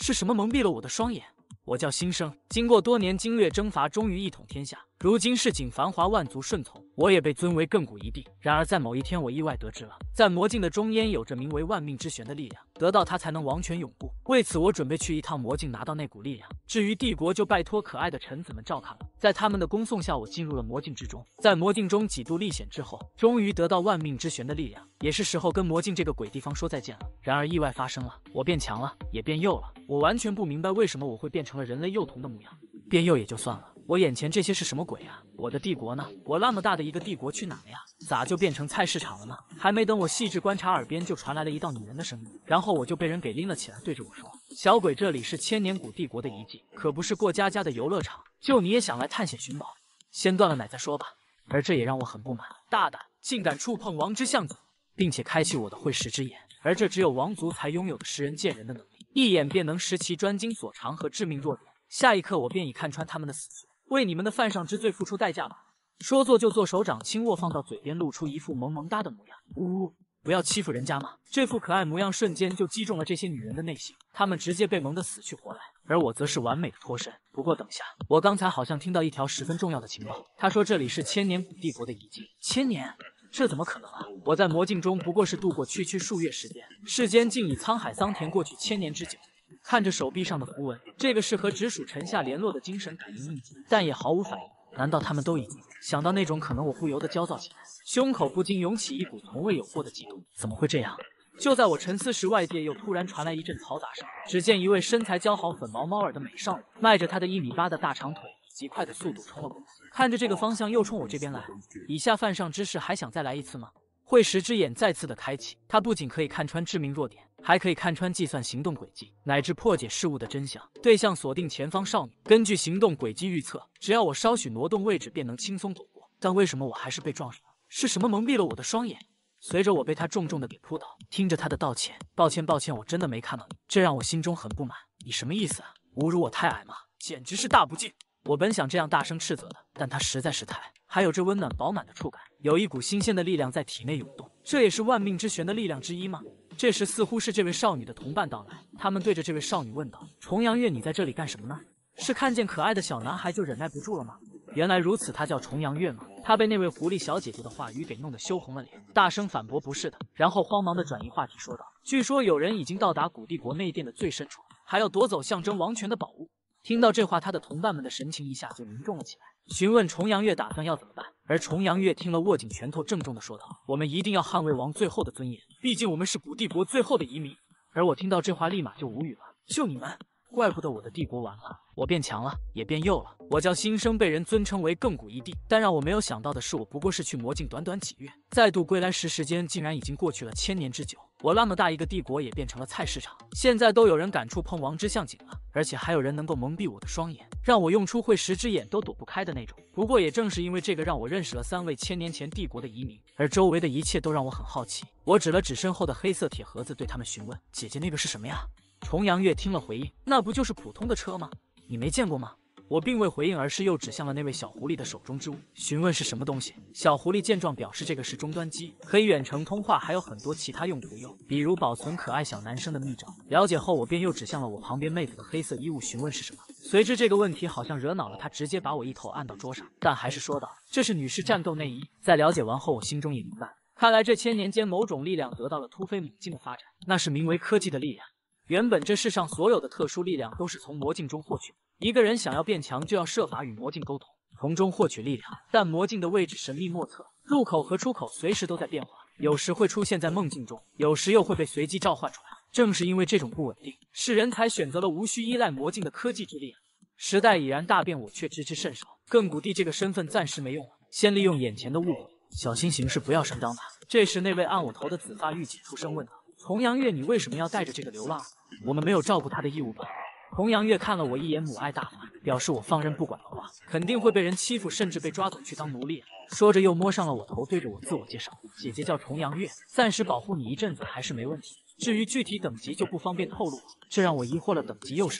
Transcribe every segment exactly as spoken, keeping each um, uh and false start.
是什么蒙蔽了我的双眼？我叫新生，经过多年经略征伐，终于一统天下。如今市井繁华，万族顺从，我也被尊为亘古一帝。然而在某一天，我意外得知了，在魔镜的中间有着名为万命之弦的力量，得到它才能王权永固。为此，我准备去一趟魔镜，拿到那股力量。至于帝国，就拜托可爱的臣子们照看了。在他们的恭送下，我进入了魔镜之中。在魔镜中几度历险之后，终于得到万命之弦的力量，也是时候跟魔镜这个鬼地方说再见了。然而意外发生了，我变强了，也变幼了。我完全不明白为什么我会变成了人类幼童的模样。变幼也就算了，我眼前这些是什么鬼啊？我的帝国呢？我那么大的一个帝国去哪了呀？咋就变成菜市场了呢？还没等我细致观察，耳边就传来了一道女人的声音，然后我就被人给拎了起来，对着我说：“小鬼，这里是千年古帝国的遗迹，可不是过家家的游乐场。就你也想来探险寻宝？先断了奶再说吧。”而这也让我很不满，大胆竟敢触碰王之象井，并且开启我的会识之眼，而这只有王族才拥有的识人见人的能力，一眼便能识其专精所长和致命弱点。下一刻，我便已看穿他们的死穴，为你们的犯上之罪付出代价吧。说做就做，手掌轻握放到嘴边，露出一副萌萌哒的模样。呜、呃，不要欺负人家嘛！这副可爱模样瞬间就击中了这些女人的内心，她们直接被萌得死去活来，而我则是完美的脱身。不过等下，我刚才好像听到一条十分重要的情报，他说这里是千年古帝国的遗迹。千年？这怎么可能啊！我在魔镜中不过是度过区区数月时间，世间竟以沧海桑田过去千年之久。看着手臂上的符文，这个是和直属臣下联络的精神感应印记，但也毫无反应。难道他们都已经……想到那种可能，我不由得焦躁起来，胸口不禁涌起一股从未有过的嫉妒。怎么会这样？就在我沉思时，外界又突然传来一阵嘈杂声。只见一位身材姣好、粉毛猫耳的美少女，迈着她的一米八的大长腿，极快的速度冲了过来，看着这个方向又冲我这边来。以下犯上之事还想再来一次吗？会识之眼再次的开启，它不仅可以看穿致命弱点，还可以看穿计算行动轨迹，乃至破解事物的真相。对象锁定前方少女，根据行动轨迹预测，只要我稍许挪动位置，便能轻松躲过。但为什么我还是被撞上了？是什么蒙蔽了我的双眼？随着我被他重重的给扑倒，听着他的道歉，抱歉抱歉，我真的没看到你，这让我心中很不满。你什么意思啊？侮辱我太矮吗？简直是大不敬！我本想这样大声斥责的，但他实在是太……还有这温暖饱满的触感，有一股新鲜的力量在体内涌动，这也是万命之弦的力量之一吗？这时似乎是这位少女的同伴到来，他们对着这位少女问道：“重阳月，你在这里干什么呢？是看见可爱的小男孩就忍耐不住了吗？”原来如此，他叫重阳月吗？他被那位狐狸小姐姐的话语给弄得羞红了脸，大声反驳不是的，然后慌忙的转移话题说道：“据说有人已经到达古帝国内殿的最深处，还要夺走象征王权的宝物。”听到这话，他的同伴们的神情一下就凝重了起来，询问重阳月打算要怎么办。而重阳月听了，握紧拳头，郑重的说道：“我们一定要捍卫王最后的尊严，毕竟我们是古帝国最后的遗民。”而我听到这话，立马就无语了。就你们，怪不得我的帝国完了，我变强了，也变幼了。我叫新生，被人尊称为亘古一帝。但让我没有想到的是，我不过是去魔镜短短几月，再度归来时，时间竟然已经过去了千年之久。我那么大一个帝国也变成了菜市场，现在都有人敢触碰王之象井了，而且还有人能够蒙蔽我的双眼，让我用出会识之眼都躲不开的那种。不过也正是因为这个，让我认识了三位千年前帝国的移民，而周围的一切都让我很好奇。我指了指身后的黑色铁盒子，对他们询问：“姐姐，那个是什么呀？”重阳月听了回应：“那不就是普通的车吗？你没见过吗？”我并未回应，而是又指向了那位小狐狸的手中之物，询问是什么东西。小狐狸见状表示，这个是终端机，可以远程通话，还有很多其他用途哟，比如保存可爱小男生的秘照。了解后，我便又指向了我旁边妹子的黑色衣物，询问是什么。随之这个问题好像惹恼了他，直接把我一头按到桌上，但还是说道：“这是女士战斗内衣。”在了解完后，我心中也明白，看来这千年间某种力量得到了突飞猛进的发展，那是名为科技的力量。原本这世上所有的特殊力量都是从魔镜中获取的，一个人想要变强，就要设法与魔镜沟通，从中获取力量。但魔镜的位置神秘莫测，入口和出口随时都在变化，有时会出现在梦境中，有时又会被随机召唤出来。正是因为这种不稳定，世人才选择了无需依赖魔镜的科技之力。时代已然大变，我却知之甚少。亘古帝这个身份暂时没用了，先利用眼前的误会，小心行事，不要上当吧。这时那位按我头的紫发御姐出声问道：“重阳月，你为什么要带着这个流浪？我们没有照顾他的义务吧？”重阳月看了我一眼，母爱大发，表示我放任不管的话，肯定会被人欺负，甚至被抓走去当奴隶。说着又摸上了我头，对着我自我介绍：“姐姐叫重阳月，暂时保护你一阵子还是没问题。至于具体等级就不方便透露了。”这让我疑惑了，等级又是什么？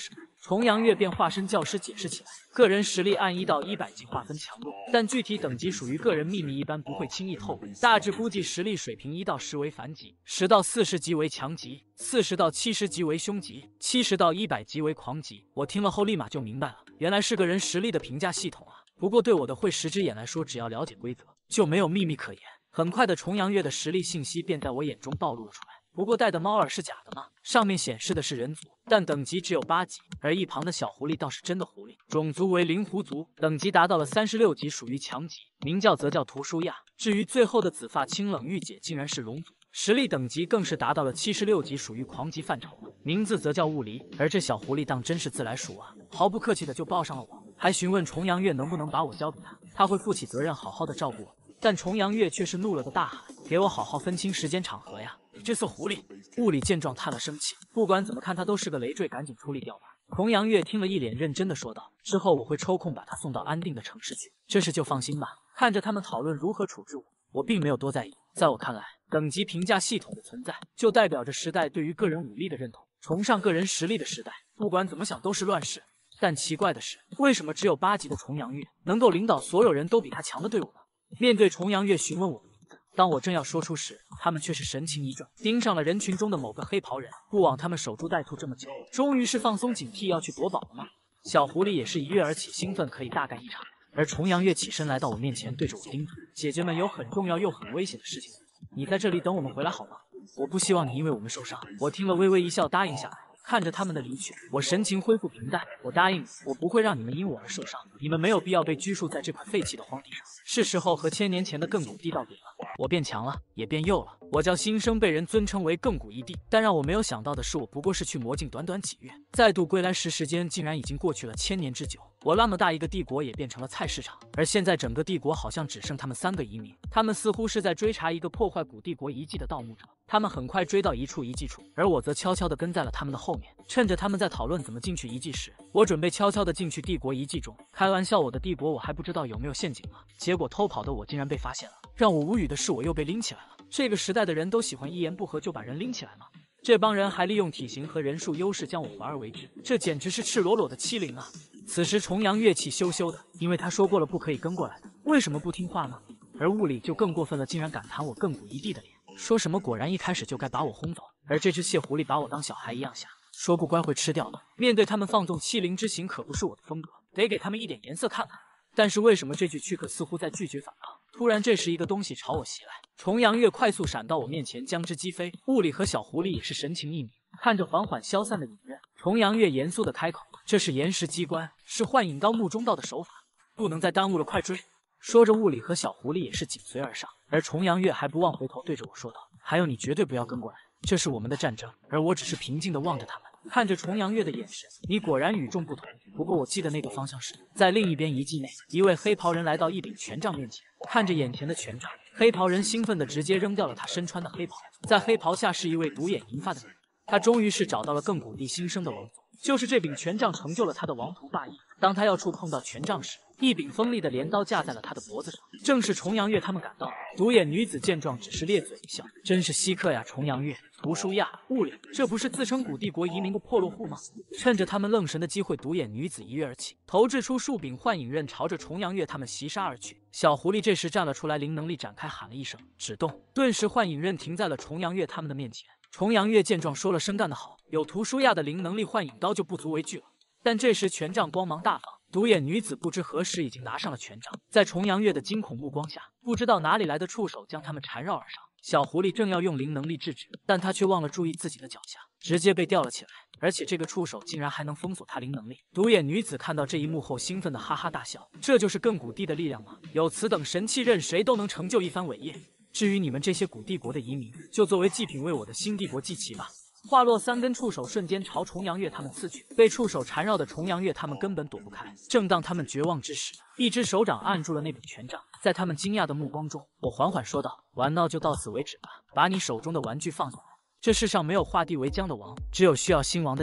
重阳月便化身教师解释起来，个人实力按一到一百级划分强弱，但具体等级属于个人秘密，一般不会轻易透露。大致估计实力水平一到十为凡级，十到四十级为强级，四十到七十级为凶级，七十到一百级为狂级。我听了后立马就明白了，原来是个人实力的评价系统啊！不过对我的会十只眼来说，只要了解规则，就没有秘密可言。很快的，重阳月的实力信息便在我眼中暴露了出来。不过戴的猫耳是假的吗？上面显示的是人族，但等级只有八级，而一旁的小狐狸倒是真的狐狸，种族为灵狐族，等级达到了三十六级，属于强级，名叫则叫图舒亚。至于最后的紫发清冷御姐，竟然是龙族，实力等级更是达到了七十六级，属于狂级范畴了，名字则叫雾离。而这小狐狸当真是自来熟啊，毫不客气的就抱上了我，还询问重阳月能不能把我交给他，他会负起责任，好好的照顾我。但重阳月却是怒了的大喊：“给我好好分清时间场合呀！你这色狐狸！”雾里见状叹了声气，不管怎么看他都是个累赘，赶紧处理掉吧。重阳月听了一脸认真的说道：“之后我会抽空把他送到安定的城市去，这事就放心吧。”看着他们讨论如何处置我，我并没有多在意。在我看来，等级评价系统的存在，就代表着时代对于个人武力的认同，崇尚个人实力的时代，不管怎么想都是乱世。但奇怪的是，为什么只有八级的重阳月能够领导所有人都比他强的队伍呢？面对重阳月询问我的名字，当我正要说出时，他们却是神情一怔，盯上了人群中的某个黑袍人。不枉他们守株待兔这么久，终于是放松警惕要去夺宝了吗？小狐狸也是一跃而起，兴奋可以大干一场。而重阳月起身来到我面前，对着我叮嘱：“姐姐们有很重要又很危险的事情，你在这里等我们回来好吗？我不希望你因为我们受伤。”我听了微微一笑，答应下来。看着他们的离去，我神情恢复平淡。我答应，我不会让你们因我而受伤。你们没有必要被拘束在这块废弃的荒地上，是时候和千年前的亘古地道别了。我变强了，也变幼了。我叫新生，被人尊称为亘古一帝。但让我没有想到的是，我不过是去魔境短短几月，再度归来时，时间竟然已经过去了千年之久。我那么大一个帝国也变成了菜市场，而现在整个帝国好像只剩他们三个移民。他们似乎是在追查一个破坏古帝国遗迹的盗墓者。他们很快追到一处遗迹处，而我则悄悄地跟在了他们的后面。趁着他们在讨论怎么进去遗迹时，我准备悄悄地进去帝国遗迹中。开玩笑，我的帝国我还不知道有没有陷阱呢。结果偷跑的我竟然被发现了。让我无语的是，我又被拎起来了。这个时代的人都喜欢一言不合就把人拎起来吗？这帮人还利用体型和人数优势将我环而为之，这简直是赤裸裸的欺凌啊！此时重阳月气羞羞的，因为他说过了不可以跟过来的，为什么不听话呢？而雾里就更过分了，竟然敢弹我亘古一帝的脸，说什么果然一开始就该把我轰走，而这只蟹狐狸把我当小孩一样吓，说不乖会吃掉的。面对他们放纵欺凌之行，可不是我的风格，得给他们一点颜色看看。但是为什么这句躯壳似乎在拒绝反抗？突然，这时一个东西朝我袭来，重阳月快速闪到我面前，将之击飞。雾里和小狐狸也是神情一凝，看着缓缓消散的影刃，重阳月严肃的开口：“这是岩石机关，是幻影刀墓中道的手法，不能再耽误了，快追！”说着，雾里和小狐狸也是紧随而上，而重阳月还不忘回头对着我说道：“还有，你绝对不要跟过来，这是我们的战争。”而我只是平静地望着他们，看着重阳月的眼神，你果然与众不同。不过我记得那个方向是在另一边遗迹内。一位黑袍人来到一柄权杖面前，看着眼前的权杖，黑袍人兴奋地直接扔掉了他身穿的黑袍，在黑袍下是一位独眼银发的女人。他终于是找到了亘古地新生的王座，就是这柄权杖成就了他的王图霸业。当他要触碰到权杖时，一柄锋利的镰刀架在了他的脖子上。正是重阳月他们赶到。独眼女子见状，只是咧嘴一笑：“真是稀客呀，重阳月、图舒亚、雾里，这不是自称古帝国移民的破落户吗？”趁着他们愣神的机会，独眼女子一跃而起，投掷出数柄幻影刃，朝着重阳月他们袭杀而去。小狐狸这时站了出来，灵能力展开，喊了一声“止动”，顿时幻影刃停在了重阳月他们的面前。重阳月见状，说了声“干得好”，有图舒亚的灵能力，幻影刀就不足为惧了。但这时权杖光芒大放，独眼女子不知何时已经拿上了权杖，在重阳月的惊恐目光下，不知道哪里来的触手将他们缠绕而上。小狐狸正要用灵能力制止，但他却忘了注意自己的脚下，直接被吊了起来，而且这个触手竟然还能封锁他灵能力。独眼女子看到这一幕后，兴奋的哈哈大笑：“这就是亘古地的力量吗？有此等神器，任谁都能成就一番伟业。至于你们这些古帝国的移民，就作为祭品为我的新帝国祭旗吧。”话落，三根触手瞬间朝重阳月他们刺去，被触手缠绕的重阳月他们根本躲不开。正当他们绝望之时，一只手掌按住了那柄权杖。在他们惊讶的目光中，我缓缓说道：“玩闹就到此为止吧，把你手中的玩具放下来。这世上没有画地为疆的王，只有需要兴亡的地方。”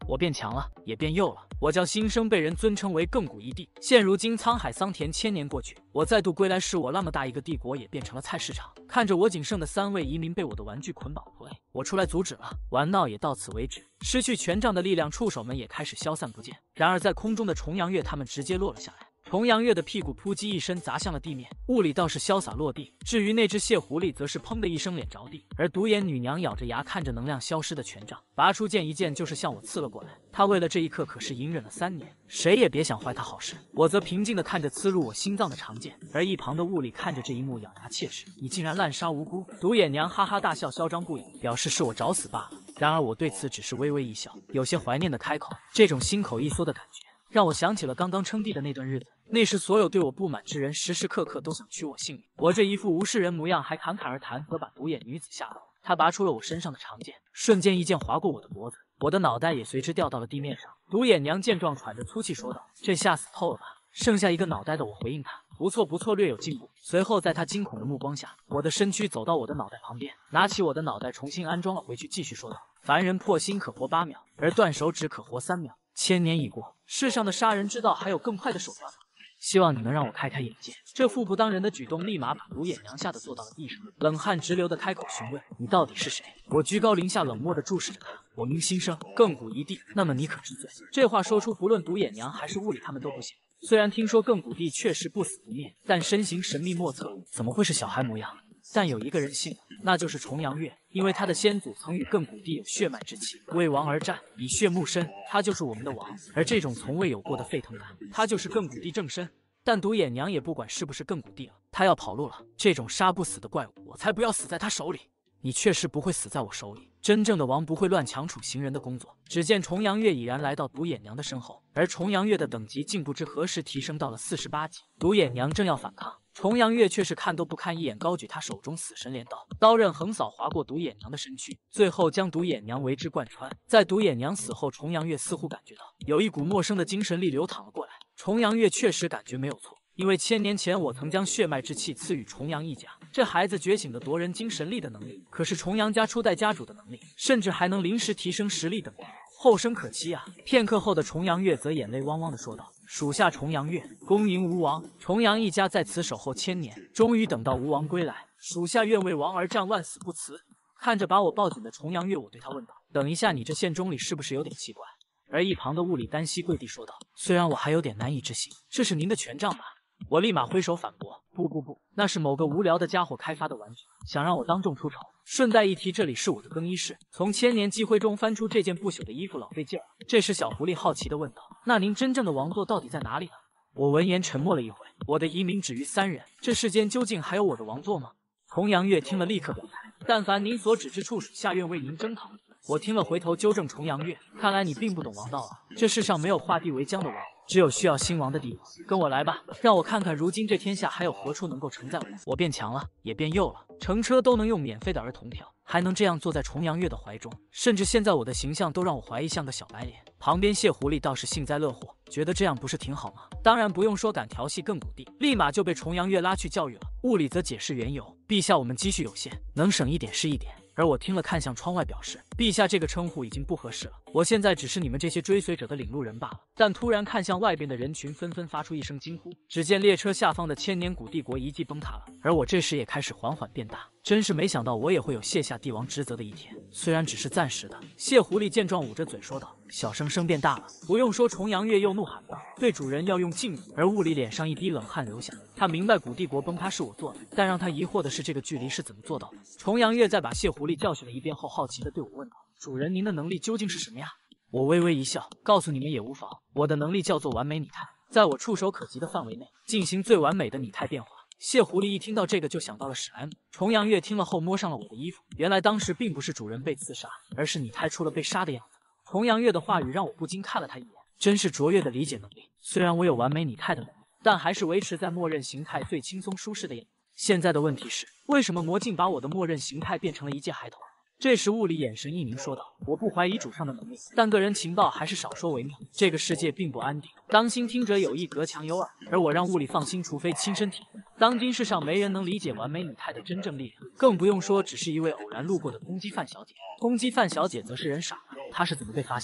我变强了，也变幼了。我叫新生，被人尊称为亘古一帝。现如今沧海桑田，千年过去，我再度归来时，我那么大一个帝国也变成了菜市场。看着我仅剩的三位移民被我的玩具捆绑拖累，我出来阻止了。玩闹也到此为止，失去权杖的力量，触手们也开始消散不见。然而在空中的重阳月，他们直接落了下来。重阳月的屁股扑叽一声砸向了地面，物理倒是潇洒落地。至于那只蟹狐狸，则是砰的一声脸着地。而独眼女娘咬着牙，看着能量消失的权杖，拔出剑，一剑就是向我刺了过来。她为了这一刻可是隐忍了三年，谁也别想坏她好事。我则平静地看着刺入我心脏的长剑，而一旁的物理看着这一幕，咬牙切齿：“你竟然滥杀无辜！”独眼娘哈哈大笑，嚣张不已，表示是我找死罢了。然而我对此只是微微一笑，有些怀念的开口。这种心口一缩的感觉，让我想起了刚刚称帝的那段日子。那时所有对我不满之人，时时刻刻都想取我性命。我这一副无事人模样，还侃侃而谈，则把独眼女子吓到。她拔出了我身上的长剑，瞬间一剑划过我的脖子，我的脑袋也随之掉到了地面上。独眼娘见状，喘着粗气说道：“这下死透了吧？”剩下一个脑袋的我回应她：“不错不错，略有进步。”随后在她惊恐的目光下，我的身躯走到我的脑袋旁边，拿起我的脑袋重新安装了回去，继续说道：“凡人破心可活八秒，而断手指可活三秒。千年已过，世上的杀人之道还有更快的手段吗？希望你能让我开开眼界。”这妇不当人的举动，立马把独眼娘吓得坐到了地上，冷汗直流的开口询问：“你到底是谁？”我居高临下，冷漠的注视着他：“我名新生，亘古一帝。那么你可知罪？”这话说出，不论独眼娘还是物理，他们都不信。虽然听说亘古帝确实不死不灭，但身形神秘莫测，怎么会是小孩模样？但有一个人信了，那就是重阳月，因为他的先祖曾与亘古帝有血脉之气，为王而战，以血沐身，他就是我们的王。而这种从未有过的沸腾感，他就是亘古帝正身。但独眼娘也不管是不是亘古帝了，他要跑路了。这种杀不死的怪物，我才不要死在他手里。你确实不会死在我手里，真正的王不会乱强处行人的工作。只见重阳月已然来到独眼娘的身后，而重阳月的等级竟不知何时提升到了四十八级。独眼娘正要反抗，重阳月却是看都不看一眼，高举他手中死神镰刀，刀刃横扫划过独眼娘的身躯，最后将独眼娘为之贯穿。在独眼娘死后，重阳月似乎感觉到有一股陌生的精神力流淌了过来。重阳月确实感觉没有错，因为千年前我曾将血脉之气赐予重阳一家，这孩子觉醒的夺人精神力的能力，可是重阳家初代家主的能力，甚至还能临时提升实力等级，后生可期啊！片刻后的重阳月则眼泪汪汪的说道：“属下重阳月恭迎吴王，重阳一家在此守候千年，终于等到吴王归来，属下愿为王而战，万死不辞。”看着把我抱紧的重阳月，我对他问道：“等一下，你这县中里是不是有点奇怪？”而一旁的物理单膝跪地说道：“虽然我还有点难以置信，这是您的权杖吧？”我立马挥手反驳：“不不不，那是某个无聊的家伙开发的玩具，想让我当众出丑。顺带一提，这里是我的更衣室，从千年积灰中翻出这件不朽的衣服，老费劲儿。”这时小狐狸好奇地问道：“那您真正的王座到底在哪里呢？”我闻言沉默了一会，我的移民止于三人，这世间究竟还有我的王座吗？重阳月听了立刻表态：“但凡您所指之处，属下愿为您征讨。”我听了回头纠正重阳月：“看来你并不懂王道啊，这世上没有画地为疆的王，只有需要兴亡的地方。跟我来吧，让我看看如今这天下还有何处能够承载我。”我变强了，也变幼了，乘车都能用免费的儿童票，还能这样坐在重阳月的怀中，甚至现在我的形象都让我怀疑像个小白脸。旁边谢狐狸倒是幸灾乐祸，觉得这样不是挺好吗？当然不用说，敢调戏亘古帝，立马就被重阳月拉去教育了。物理则解释缘由：“陛下，我们积蓄有限，能省一点是一点。”而我听了，看向窗外，表示：“陛下这个称呼已经不合适了，我现在只是你们这些追随者的领路人罢了。”但突然看向外边的人群，纷纷发出一声惊呼。只见列车下方的千年古帝国一记崩塌了，而我这时也开始缓缓变大。真是没想到，我也会有卸下帝王职责的一天，虽然只是暂时的。谢狐狸见状，捂着嘴说道：“小生生变大了。”不用说，重阳月又怒喊道：“对主人要用敬语。”而物理脸上一滴冷汗流下，他明白古帝国崩塌是我做的，但让他疑惑的是，这个距离是怎么做到的？重阳月再把谢狐狸教训了一遍后，好奇地对我问道：“主人，您的能力究竟是什么呀？”我微微一笑，告诉你们也无妨，我的能力叫做完美拟态，在我触手可及的范围内进行最完美的拟态变化。谢狐狸一听到这个就想到了史莱姆。重阳月听了后摸上了我的衣服，原来当时并不是主人被刺杀，而是拟态出了被杀的样子。重阳月的话语让我不禁看了他一眼，真是卓越的理解能力。虽然我有完美拟态的能力，但还是维持在默认形态最轻松舒适的样子。现在的问题是，为什么魔镜把我的默认形态变成了一介孩童？这时物理眼神一凝说道：“我不怀疑主上的能力，但个人情报还是少说为妙。这个世界并不安定，当心听者有意，隔墙有耳。而我让物理放心，除非亲身体会。当今世上没人能理解完美拟态的真正力量，更不用说只是一位偶然路过的公鸡范小姐。公鸡范小姐则是人傻了，她是怎么被发现的？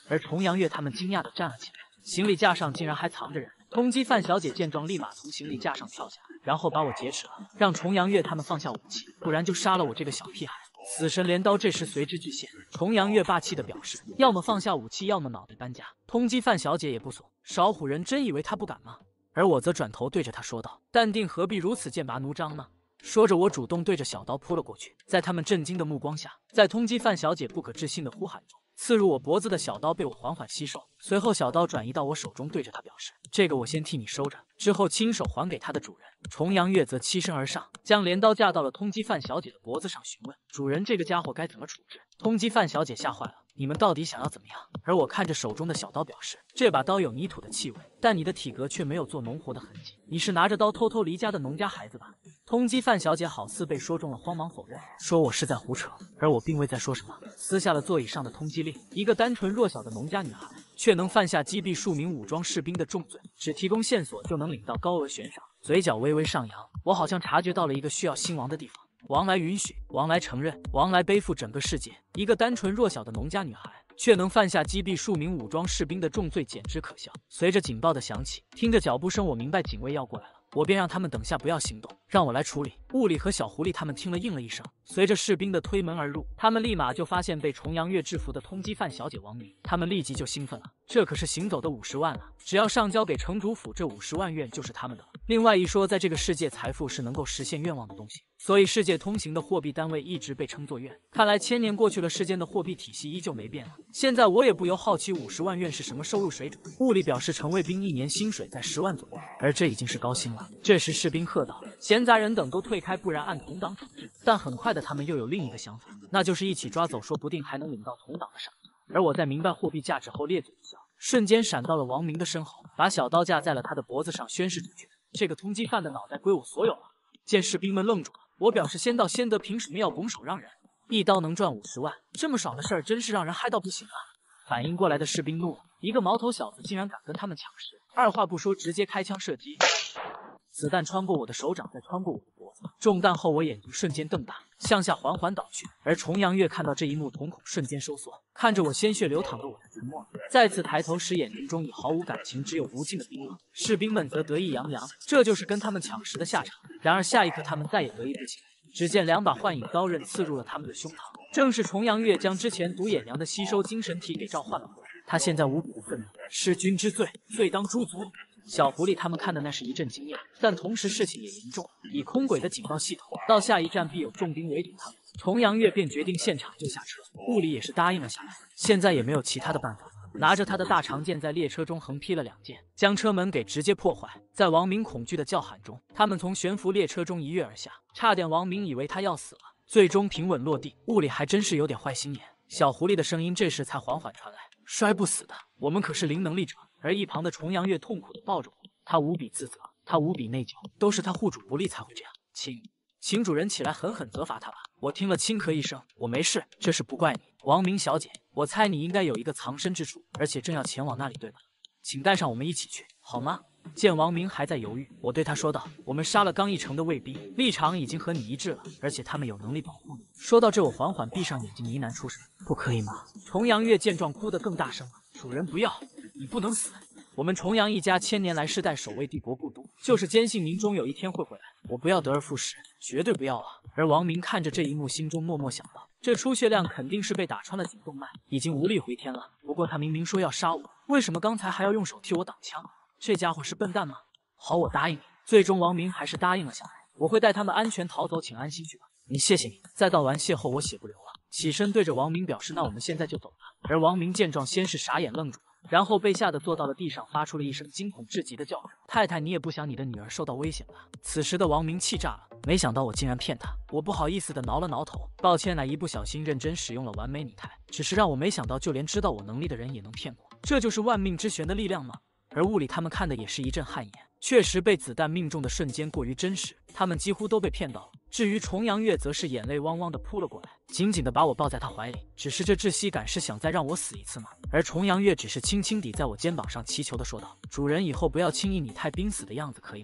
而重阳月他们惊讶地站了起来，行李架上竟然还藏着人。通缉范小姐见状，立马从行李架上跳下来，然后把我劫持了，让重阳月他们放下武器，不然就杀了我这个小屁孩。死神镰刀这时随之巨现，重阳月霸气地表示，要么放下武器，要么脑袋搬家。通缉范小姐也不怂，少虎人真以为他不敢吗？而我则转头对着他说道：“淡定，何必如此剑拔弩张呢？”说着，我主动对着小刀扑了过去，在他们震惊的目光下，在通缉范小姐不可置信的呼喊中，刺入我脖子的小刀被我缓缓吸收，随后小刀转移到我手中，对着他表示：“这个我先替你收着。”之后亲手还给他的主人。重阳月则欺身而上，将镰刀架到了通缉范小姐的脖子上，询问：“主人，这个家伙该怎么处置？”通缉范小姐吓坏了：“你们到底想要怎么样？”而我看着手中的小刀，表示：“这把刀有泥土的气味，但你的体格却没有做农活的痕迹，你是拿着刀偷偷离家的农家孩子吧？”通缉范小姐好似被说中了，慌忙否认，说我是在胡扯，而我并未在说什么，撕下了座椅上的通缉令。一个单纯弱小的农家女孩，却能犯下击毙数名武装士兵的重罪，只提供线索就能领到高额悬赏。嘴角微微上扬，我好像察觉到了一个需要兴亡的地方。王来允许，王来承认，王来背负整个世界。一个单纯弱小的农家女孩，却能犯下击毙数名武装士兵的重罪，简直可笑。随着警报的响起，听着脚步声，我明白警卫要过来了。我便让他们等下不要行动，让我来处理。物理和小狐狸他们听了应了一声，随着士兵的推门而入，他们立马就发现被重阳月制服的通缉犯小姐王明，他们立即就兴奋了，这可是行走的五十万啊！只要上交给城主府，这五十万元就是他们的了。另外一说，在这个世界，财富是能够实现愿望的东西，所以世界通行的货币单位一直被称作元。看来千年过去了，世间的货币体系依旧没变了。现在我也不由好奇，五十万元是什么收入水准？物理表示，城卫兵一年薪水在十万左右，而这已经是高薪了。这时士兵喝道：“闲杂人等都退开，不然按同党处置。”但很快的，他们又有另一个想法，那就是一起抓走，说不定还能领到同党的赏金。而我在明白货币价值后，咧嘴一笑，瞬间闪到了王明的身后，把小刀架在了他的脖子上，宣誓主权：“这个通缉犯的脑袋归我所有了。”见士兵们愣住了，我表示先到先得，凭什么要拱手让人？一刀能赚五十万，这么少的事儿，真是让人嗨到不行啊！反应过来的士兵怒了，一个毛头小子竟然敢跟他们抢食，二话不说直接开枪射击。子弹穿过我的手掌，再穿过我的脖子，中弹后我眼睛瞬间瞪大，向下缓缓倒去。而重阳月看到这一幕，瞳孔瞬间收缩，看着我鲜血流淌的我才沉默了。再次抬头时，眼睛中已毫无感情，只有无尽的冰冷。士兵们则得意洋洋，这就是跟他们抢食的下场。然而下一刻，他们再也得意不起来。只见两把幻影刀刃刺入了他们的胸膛，正是重阳月将之前毒眼娘的吸收精神体给召唤了回来。他现在无比的愤怒，弑君之罪，罪当诛族。小狐狸他们看的那是一阵惊讶，但同时事情也严重。以空轨的警报系统，到下一站必有重兵围堵他们。重阳月便决定现场就下车，物理也是答应了下来。现在也没有其他的办法，拿着他的大长剑在列车中横劈了两剑，将车门给直接破坏。在王明恐惧的叫喊中，他们从悬浮列车中一跃而下，差点王明以为他要死了，最终平稳落地。物理还真是有点坏心眼。小狐狸的声音这时才缓缓传来：“摔不死的，我们可是零能力者。”而一旁的重阳月痛苦地抱着我，他无比自责，他无比内疚，都是他护主不利才会这样。请，请主人起来狠狠责罚他吧。我听了轻咳一声，我没事，这事不怪你。王明小姐，我猜你应该有一个藏身之处，而且正要前往那里，对吧？请带上我们一起去，好吗？见王明还在犹豫，我对他说道：“我们杀了刚一城的卫兵，立场已经和你一致了，而且他们有能力保护你。”说到这，我缓缓闭上眼睛，呢喃出声：“不可以吗？”重阳月见状，哭得更大声了：“主人不要，你不能死！我们重阳一家千年来世代守卫帝国故都，就是坚信您终有一天会回来。我不要得而复失，绝对不要啊！”而王明看着这一幕，心中默默想到：这出血量肯定是被打穿了颈动脉，已经无力回天了。不过他明明说要杀我，为什么刚才还要用手替我挡枪？这家伙是笨蛋吗？好，我答应你。最终王明还是答应了下来，我会带他们安全逃走，请安心去吧。你谢谢你。再道完谢后，我血不流了，起身对着王明表示：“那我们现在就走吧。”而王明见状，先是傻眼愣住了，然后被吓得坐到了地上，发出了一声惊恐至极的叫声：“太太，你也不想你的女儿受到危险吧？”此时的王明气炸了，没想到我竟然骗他。我不好意思的挠了挠头，抱歉，乃一不小心认真使用了完美拟态，只是让我没想到，就连知道我能力的人也能骗我，这就是万命之玄的力量吗？而物理他们看的也是一阵汗颜，确实被子弹命中的瞬间过于真实，他们几乎都被骗到了。至于重阳月则是眼泪汪汪的扑了过来，紧紧的把我抱在他怀里。只是这窒息感是想再让我死一次吗？而重阳月只是轻轻抵在我肩膀上，祈求的说道：“主人，以后不要轻易拟态濒死的样子，可以吗？”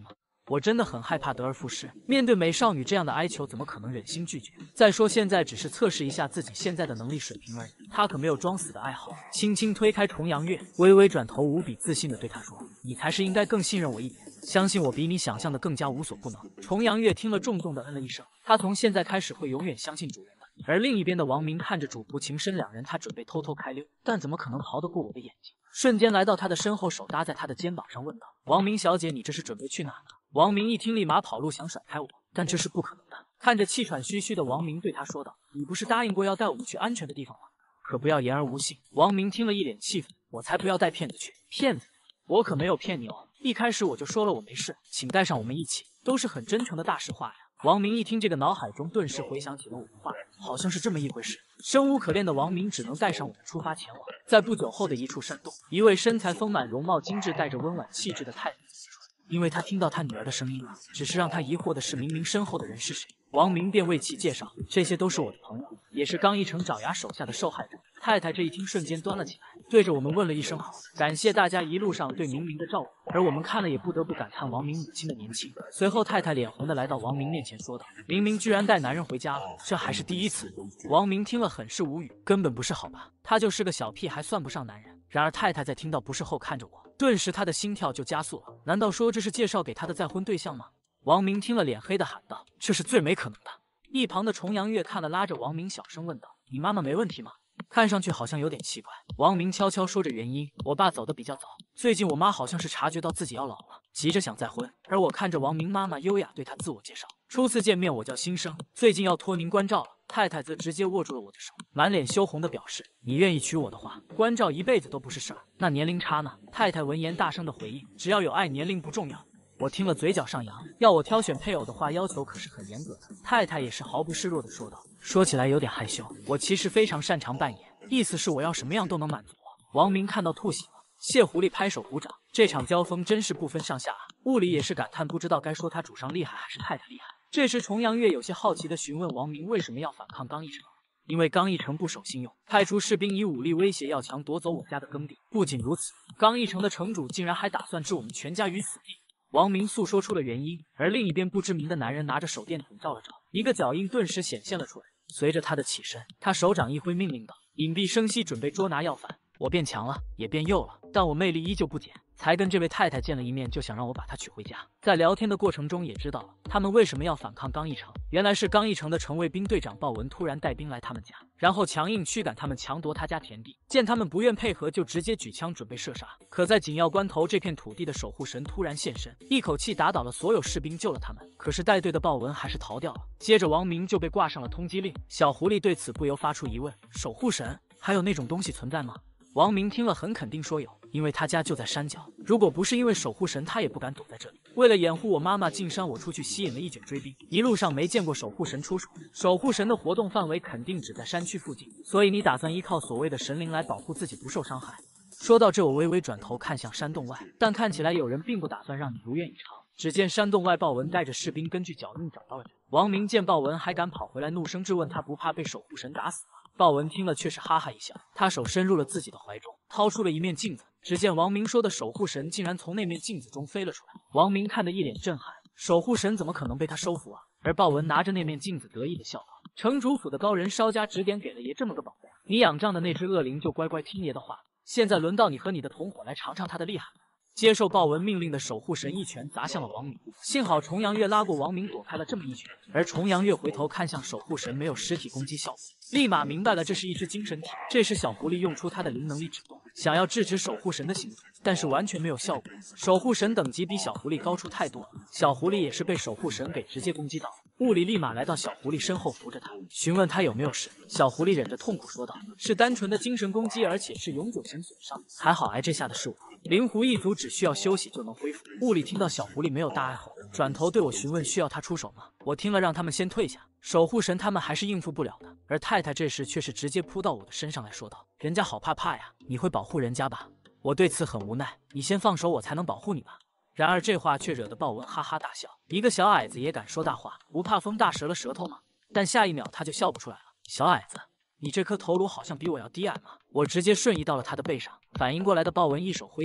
我真的很害怕得而复失。面对美少女这样的哀求，怎么可能忍心拒绝？再说现在只是测试一下自己现在的能力水平而已。他可没有装死的爱好，轻轻推开重阳月，微微转头，无比自信地对他说：“你才是应该更信任我一点，相信我比你想象的更加无所不能。”重阳月听了，重重地嗯了一声。他从现在开始会永远相信主人的。而另一边的王明看着主仆情深两人，他准备偷偷开溜，但怎么可能逃得过我的眼睛？瞬间来到他的身后，手搭在他的肩膀上，问道：“王明小姐，你这是准备去哪呢？”王明一听，立马跑路，想甩开我，但这是不可能的。看着气喘吁吁的王明，对他说道：“你不是答应过要带我们去安全的地方吗？可不要言而无信。”王明听了一脸气愤：“我才不要带骗子去！骗子？我可没有骗你哦！一开始我就说了我没事，请带上我们一起，都是很真诚的大实话呀。”王明一听这个，脑海中顿时回想起了我的话，好像是这么一回事。生无可恋的王明只能带上我们出发前往。在不久后的一处山洞，一位身材丰满、容貌精致、带着温婉气质的太太走出来，因为他听到他女儿的声音了。只是让他疑惑的是，明明身后的人是谁？王明便为其介绍，这些都是我的朋友，也是刚一成爪牙手下的受害者。太太这一听，瞬间端了起来，对着我们问了一声好，感谢大家一路上对明明的照顾。而我们看了也不得不感叹王明母亲的年轻。随后太太脸红的来到王明面前说道：“明明居然带男人回家了，这还是第一次。”王明听了很是无语，根本不是好吧，他就是个小屁，还算不上男人。然而太太在听到不是后看着我，顿时他的心跳就加速了。难道说这是介绍给他的再婚对象吗？王明听了，脸黑的喊道：“这是最没可能的。”一旁的重阳月看了，拉着王明小声问道：“你妈妈没问题吗？看上去好像有点奇怪。”王明悄悄说着原因：“我爸走得比较早，最近我妈好像是察觉到自己要老了，急着想再婚。”而我看着王明妈妈优雅对他自我介绍：“初次见面，我叫新生，最近要托您关照了。”太太则直接握住了我的手，满脸羞红的表示：“你愿意娶我的话，关照一辈子都不是事儿。那年龄差呢？”太太闻言大声的回应：“只要有爱，年龄不重要。”我听了嘴角上扬，要我挑选配偶的话，要求可是很严格的。太太也是毫不示弱的说道：“说起来有点害羞，我其实非常擅长扮演，意思是我要什么样都能满足我。”王明看到吐血了，谢狐狸拍手鼓掌，这场交锋真是不分上下啊！物理也是感叹，不知道该说他主上厉害还是太太厉害。这时重阳月有些好奇的询问王明为什么要反抗刚一成。因为刚一成不守信用，派出士兵以武力威胁要强夺走我家的耕地。不仅如此，刚一成的城主竟然还打算置我们全家于死地。王明诉说出了原因，而另一边不知名的男人拿着手电筒照了照，一个脚印顿时显现了出来。随着他的起身，他手掌一挥，命令道：“隐蔽生息，准备捉拿要犯。”我变强了，也变幼了，但我魅力依旧不减。才跟这位太太见了一面，就想让我把她娶回家。在聊天的过程中，也知道了他们为什么要反抗刚一成。原来是刚一成的城卫兵队长鲍文突然带兵来他们家，然后强硬驱赶他们，强夺他家田地。见他们不愿配合，就直接举枪准备射杀。可在紧要关头，这片土地的守护神突然现身，一口气打倒了所有士兵，救了他们。可是带队的鲍文还是逃掉了。接着王明就被挂上了通缉令。小狐狸对此不由发出疑问：守护神还有那种东西存在吗？王明听了很肯定说有，因为他家就在山脚，如果不是因为守护神，他也不敢躲在这里。为了掩护我妈妈进山，我出去吸引了一卷追兵，一路上没见过守护神出手。守护神的活动范围肯定只在山区附近，所以你打算依靠所谓的神灵来保护自己不受伤害。说到这，我微微转头看向山洞外，但看起来有人并不打算让你如愿以偿。只见山洞外，鲍文带着士兵根据脚印找到了人。王明见鲍文还敢跑回来，怒声质问他不怕被守护神打死吗？鲍文听了却是哈哈一笑，他手伸入了自己的怀中，掏出了一面镜子。只见王明说的守护神竟然从那面镜子中飞了出来。王明看得一脸震撼，守护神怎么可能被他收服啊？而鲍文拿着那面镜子得意的笑道：“城主府的高人稍加指点，给了爷这么个宝贝，你仰仗的那只恶灵就乖乖听爷的话。现在轮到你和你的同伙来尝尝他的厉害。”接受鲍文命令的守护神一拳砸向了王明，幸好重阳月拉过王明，躲开了这么一拳。而重阳月回头看向守护神，没有实体攻击效果，立马明白了这是一只精神体。这时小狐狸用出他的灵能力指动，想要制止守护神的行动，但是完全没有效果。守护神等级比小狐狸高出太多了，小狐狸也是被守护神给直接攻击到。物理立马来到小狐狸身后扶着他，询问他有没有事。小狐狸忍着痛苦说道：“是单纯的精神攻击，而且是永久性损伤，还好挨这下的是我。灵狐一族只需要休息就能恢复。”物理听到小狐狸没有大碍后，转头对我询问需要他出手吗？我听了让他们先退下，守护神他们还是应付不了的。而太太这时却是直接扑到我的身上来说道：“人家好怕怕呀，你会保护人家吧？”我对此很无奈，你先放手，我才能保护你吧。然而这话却惹得鲍文哈哈大笑，一个小矮子也敢说大话，不怕风大折了舌头吗？但下一秒他就笑不出来了。小矮子，你这颗头颅好像比我要低矮吗？我直接瞬移到了他的背上，反应过来的鲍文一手挥向我，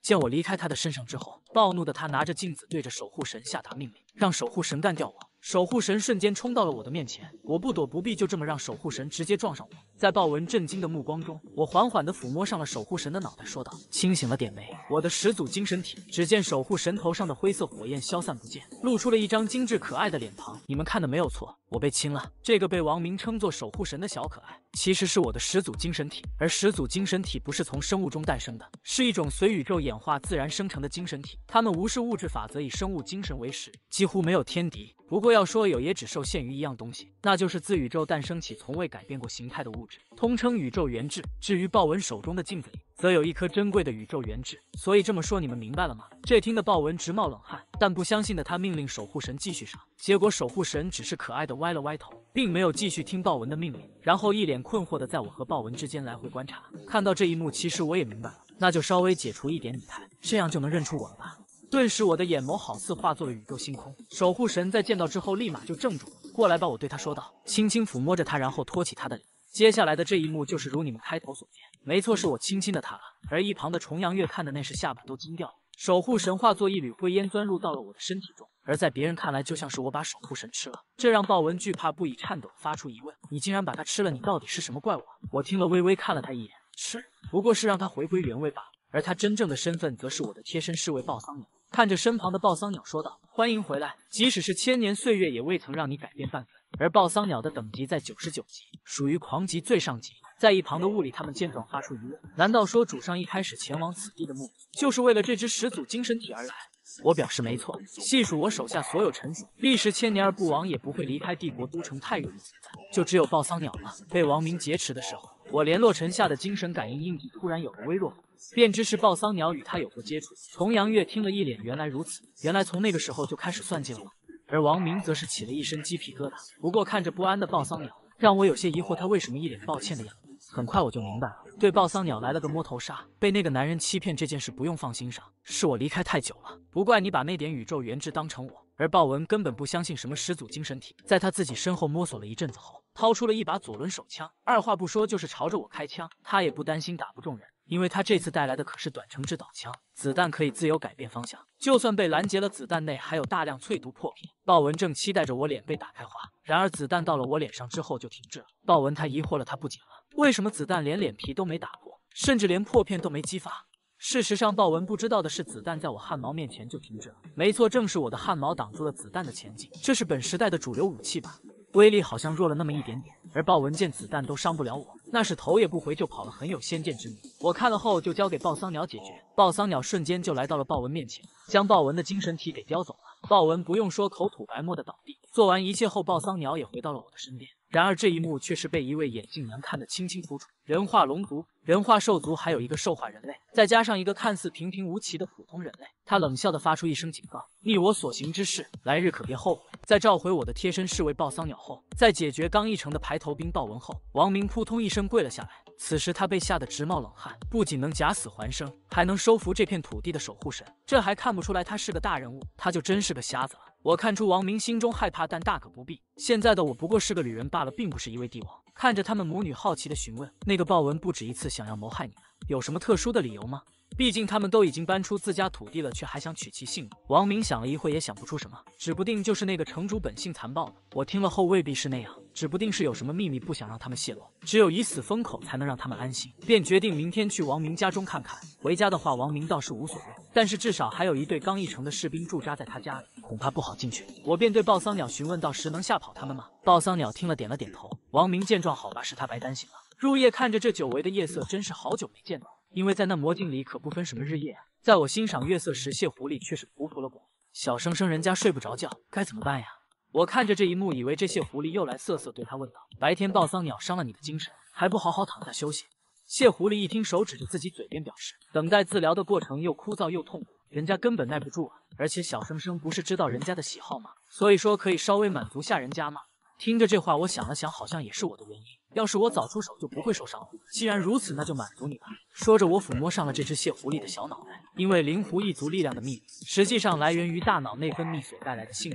见我离开他的身上之后，暴怒的他拿着镜子对着守护神下达命令，让守护神干掉我。守护神瞬间冲到了我的面前，我不躲不避，就这么让守护神直接撞上我。在豹纹震惊的目光中，我缓缓地抚摸上了守护神的脑袋，说道：“清醒了点没？我的始祖精神体。”只见守护神头上的灰色火焰消散不见，露出了一张精致可爱的脸庞。你们看的没有错，我被亲了。这个被王明称作守护神的小可爱，其实是我的始祖精神体。而始祖精神体不是从生物中诞生的，是一种随宇宙演化自然生成的精神体。它们无视物质法则，以生物精神为食，几乎没有天敌。不过要说有，也只受限于一样东西，那就是自宇宙诞生起从未改变过形态的物质，通称宇宙原质。至于豹纹手中的镜子里，则有一颗珍贵的宇宙原质。所以这么说，你们明白了吗？这听得豹纹直冒冷汗，但不相信的他命令守护神继续上，结果守护神只是可爱的歪了歪头，并没有继续听豹纹的命令，然后一脸困惑的在我和豹纹之间来回观察。看到这一幕，其实我也明白了，那就稍微解除一点礼态，这样就能认出我了吧。顿时我的眼眸好似化作了宇宙星空。守护神在见到之后立马就怔住了，过来吧，我对他说道，轻轻抚摸着他，然后托起他的脸。接下来的这一幕就是如你们开头所见，没错，是我轻轻的他了。而一旁的重阳月看的那是下巴都惊掉了。守护神化作一缕灰烟钻入到了我的身体中，而在别人看来就像是我把守护神吃了，这让豹纹惧怕不已，颤抖发出疑问：你竟然把他吃了，你到底是什么怪物？我听了微微看了他一眼，吃不过是让他回归原位罢了，而他真正的身份则是我的贴身侍卫豹桑鸟。看着身旁的豹桑鸟说道：欢迎回来，即使是千年岁月也未曾让你改变半分。而豹桑鸟的等级在九十九级，属于狂级最上级。在一旁的物理他们见状发出疑问，难道说主上一开始前往此地的目的就是为了这只始祖精神体而来？我表示没错，细数我手下所有臣属，历时千年而不亡，也不会离开帝国都城太远的存在，就只有豹桑鸟了。被王明劫持的时候，我联络臣下的精神感应硬体突然有了微弱，便知是豹桑鸟与他有过接触。重阳月听了一脸原来如此，原来从那个时候就开始算计了吗？而王明则是起了一身鸡皮疙瘩，不过看着不安的豹桑鸟，让我有些疑惑，他为什么一脸抱歉的样子。很快我就明白了，对豹桑鸟来了个摸头杀，被那个男人欺骗这件事不用放心上，是我离开太久了，不怪你把那点宇宙原质当成我。而豹纹根本不相信什么始祖精神体，在他自己身后摸索了一阵子后，掏出了一把左轮手枪，二话不说就是朝着我开枪。他也不担心打不中人，因为他这次带来的可是短程制导枪，子弹可以自由改变方向，就算被拦截了，子弹内还有大量淬毒破片。豹纹正期待着我脸被打开花，然而子弹到了我脸上之后就停滞了。豹纹他疑惑了，他不解了，为什么子弹连脸皮都没打破，甚至连破片都没激发？事实上，豹纹不知道的是，子弹在我汗毛面前就停止了。没错，正是我的汗毛挡住了子弹的前进，这是本时代的主流武器吧？威力好像弱了那么一点点。而豹纹见子弹都伤不了我，那是头也不回就跑了，很有先见之明。我看了后就交给豹桑鸟解决。豹桑鸟瞬间就来到了豹纹面前，将豹纹的精神体给叼走了。豹纹不用说，口吐白沫的倒地。做完一切后，豹桑鸟也回到了我的身边。然而这一幕却是被一位眼镜男看得清清楚楚。人化龙族、人化兽族，还有一个兽化人类，再加上一个看似平平无奇的普通人类。他冷笑地发出一声警告：逆我所行之事，来日可别后悔。在召回我的贴身侍卫豹桑鸟后，在解决刚一城的排头兵豹纹后，王明扑通一声跪了下来。此时他被吓得直冒冷汗，不仅能假死还生，还能收服这片土地的守护神，这还看不出来他是个大人物，他就真是个瞎子了。我看出王明心中害怕，但大可不必。现在的我不过是个旅人罢了，并不是一位帝王。看着他们母女好奇的询问，那个豹纹不止一次想要谋害你们，有什么特殊的理由吗？毕竟他们都已经搬出自家土地了，却还想取其性命。王明想了一会也想不出什么，指不定就是那个城主本性残暴的。我听了后未必是那样，指不定是有什么秘密不想让他们泄露，只有以死封口才能让他们安心。便决定明天去王明家中看看。回家的话，王明倒是无所谓，但是至少还有一队刚一城的士兵驻扎在他家里，恐怕不好进去。我便对豹桑鸟询问到时能吓跑他们吗？豹桑鸟听了点了点头。王明见状，好吧，是他白担心了。入夜看着这久违的夜色，真是好久没见到了。因为在那魔镜里可不分什么日夜啊。在我欣赏月色时，谢狐狸却是匍匐了过来。小生生人家睡不着觉，该怎么办呀？我看着这一幕，以为这谢狐狸又来瑟瑟，对他问道：白天豹桑鸟伤了你的精神，还不好好躺下休息？谢狐狸一听，手指着自己嘴边表示，等待治疗的过程又枯燥又痛苦，人家根本耐不住啊。而且小生生不是知道人家的喜好吗？所以说可以稍微满足下人家吗？听着这话，我想了想，好像也是我的原因。要是我早出手，就不会受伤。既然如此，那就满足你吧。说着，我抚摸上了这只蟹狐狸的小脑袋。因为灵狐一族力量的秘密，实际上来源于大脑内分泌所带来的幸福感。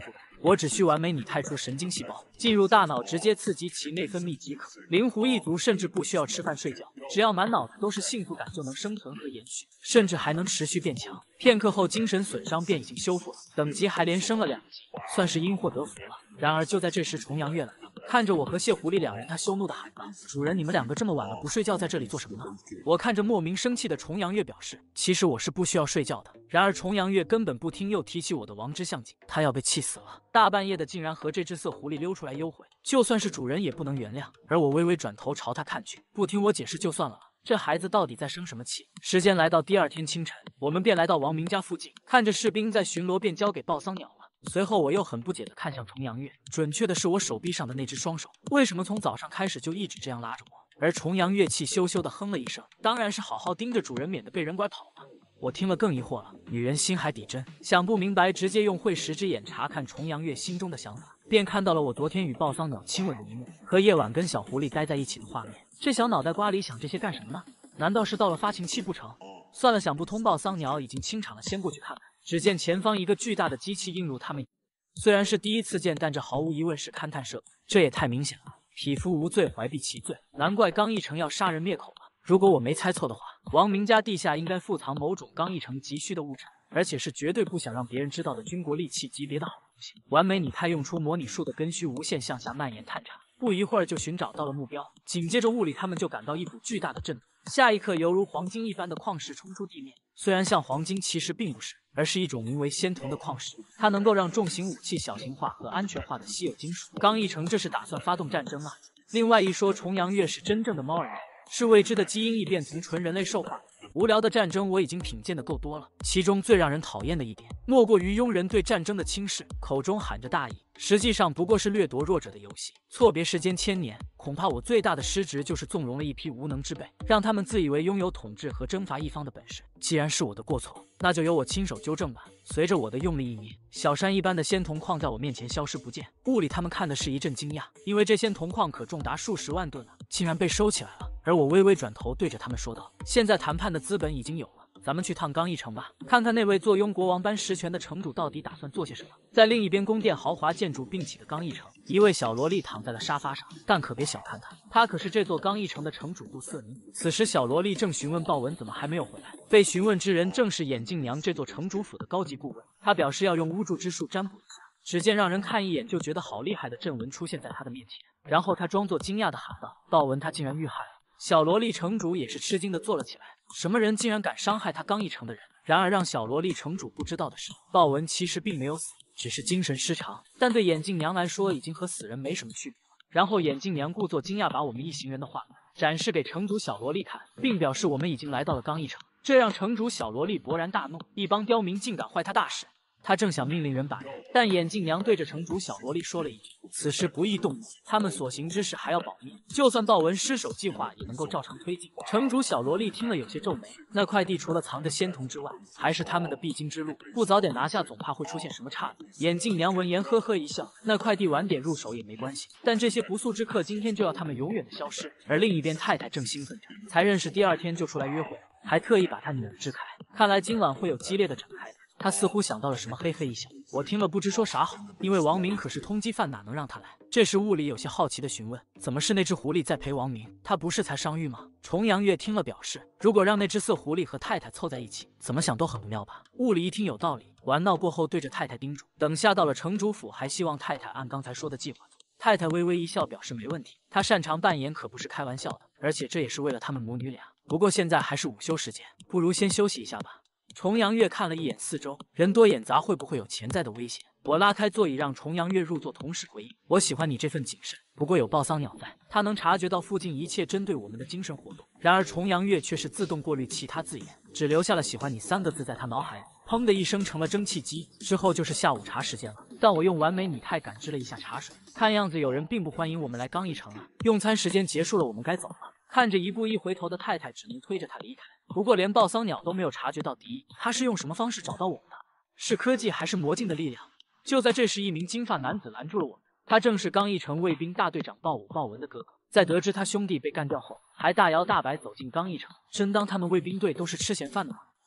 我只需完美拟态出神经细胞进入大脑，直接刺激其内分泌即可。灵狐一族甚至不需要吃饭睡觉，只要满脑子都是幸福感，就能生存和延续，甚至还能持续变强。片刻后，精神损伤便已经修复了，等级还连升了两级，算是因祸得福了。然而就在这时，重阳月来了。看着我和谢狐狸两人，他羞怒地喊道：“主人，你们两个这么晚了不睡觉，在这里做什么呢？”我看着莫名生气的重阳月，表示其实我是不需要睡觉的。然而重阳月根本不听，又提起我的王之象景，他要被气死了。大半夜的竟然和这只色狐狸溜出来幽会，就算是主人也不能原谅。而我微微转头朝他看去，不听我解释就算了，这孩子到底在生什么气？时间来到第二天清晨，我们便来到王明家附近，看着士兵在巡逻，便交给报丧鸟了。随后我又很不解地看向重阳月，准确的是我手臂上的那只双手，为什么从早上开始就一直这样拉着我？而重阳月气羞羞地哼了一声，当然是好好盯着主人，免得被人拐跑了。我听了更疑惑了，女人心海底针，想不明白，直接用会十之眼查看重阳月心中的想法，便看到了我昨天与报丧鸟亲吻的一幕，和夜晚跟小狐狸待在一起的画面。这小脑袋瓜里想这些干什么呢？难道是到了发情期不成？算了，想不通，报丧鸟已经清场了，先过去看看。只见前方一个巨大的机器映入他们，虽然是第一次见，但这毫无疑问是勘探设备，这也太明显了。匹夫无罪，怀璧其罪，难怪刚毅成要杀人灭口了。如果我没猜错的话，王明家地下应该富藏某种刚毅成急需的物质，而且是绝对不想让别人知道的军国利器级别的好东西。完美拟态用出模拟术的根须无限向下蔓延探查，不一会儿就寻找到了目标。紧接着物理他们就感到一股巨大的震动，下一刻犹如黄金一般的矿石冲出地面。虽然像黄金，其实并不是，而是一种名为仙铜的矿石，它能够让重型武器小型化和安全化的稀有金属。刚毅成这是打算发动战争啊！另外一说，重阳月是真正的猫人，是未知的基因异变从纯人类兽化。无聊的战争我已经品鉴的够多了，其中最让人讨厌的一点，莫过于庸人对战争的轻视，口中喊着大义，实际上不过是掠夺弱者的游戏。错别时间千年，恐怕我最大的失职就是纵容了一批无能之辈，让他们自以为拥有统治和征伐一方的本事。既然是我的过错，那就由我亲手纠正吧。随着我的用力一捏，小山一般的仙铜矿在我面前消失不见。物理他们看的是一阵惊讶，因为这仙铜矿可重达数十万吨啊，竟然被收起来了。而我微微转头对着他们说道：“现在谈判的资本已经有了，咱们去趟刚毅城吧，看看那位坐拥国王般实权的城主到底打算做些什么。”在另一边，宫殿豪华建筑并起的刚毅城，一位小萝莉躺在了沙发上，但可别小看她，她可是这座刚毅城的城主杜瑟尼。此时，小萝莉正询问鲍文怎么还没有回来，被询问之人正是眼镜娘这座城主府的高级顾问。他表示要用巫祝之术占卜一下。只见让人看一眼就觉得好厉害的阵纹出现在他的面前，然后他装作惊讶地喊道：“鲍文，他竟然遇害了！”小萝莉城主也是吃惊的坐了起来，什么人竟然敢伤害他刚毅城的人？然而让小萝莉城主不知道的是，鲍文其实并没有死，只是精神失常，但对眼镜娘来说已经和死人没什么区别了。然后眼镜娘故作惊讶，把我们一行人的画面展示给城主小萝莉看，并表示我们已经来到了刚毅城，这让城主小萝莉勃然大怒，一帮刁民竟敢坏他大事。他正想命令人把人，但眼镜娘对着城主小萝莉说了一句：“此事不宜动怒，他们所行之事还要保密，就算鲍文失手计划也能够照常推进。”城主小萝莉听了有些皱眉，那块地除了藏着仙铜之外，还是他们的必经之路，不早点拿下，总怕会出现什么岔子。眼镜娘闻言呵呵一笑，那块地晚点入手也没关系，但这些不速之客今天就要他们永远的消失。而另一边，太太正兴奋着，才认识第二天就出来约会，还特意把她女儿支开，看来今晚会有激烈的展开。他似乎想到了什么，嘿嘿一笑。我听了不知说啥好，因为王明可是通缉犯，哪能让他来？这时雾里有些好奇的询问：“怎么是那只狐狸在陪王明？他不是才伤愈吗？”重阳月听了表示：“如果让那只色狐狸和太太凑在一起，怎么想都很不妙吧？”雾里一听有道理，玩闹过后对着太太叮嘱：“等下到了城主府，还希望太太按刚才说的计划做。”太太微微一笑，表示没问题。她擅长扮演，可不是开玩笑的，而且这也是为了他们母女俩。不过现在还是午休时间，不如先休息一下吧。重阳月看了一眼四周，人多眼杂，会不会有潜在的危险？我拉开座椅，让重阳月入座，同时回应：“我喜欢你这份谨慎，不过有报丧鸟在，他能察觉到附近一切针对我们的精神活动。”然而重阳月却是自动过滤其他字眼，只留下了“喜欢你”三个字在他脑海里，砰的一声成了蒸汽机。之后就是下午茶时间了，但我用完美拟态感知了一下茶水，看样子有人并不欢迎我们来刚毅城了。用餐时间结束了，我们该走了。看着一步一回头的太太，只能推着他离开。不过连报丧鸟都没有察觉到敌意，他是用什么方式找到我们的？是科技还是魔镜的力量？就在这时，一名金发男子拦住了我们，他正是刚毅城卫兵大队长鲍武鲍文的哥哥。在得知他兄弟被干掉后，还大摇大摆走进刚毅城，真当他们卫兵队都是吃闲饭的吗？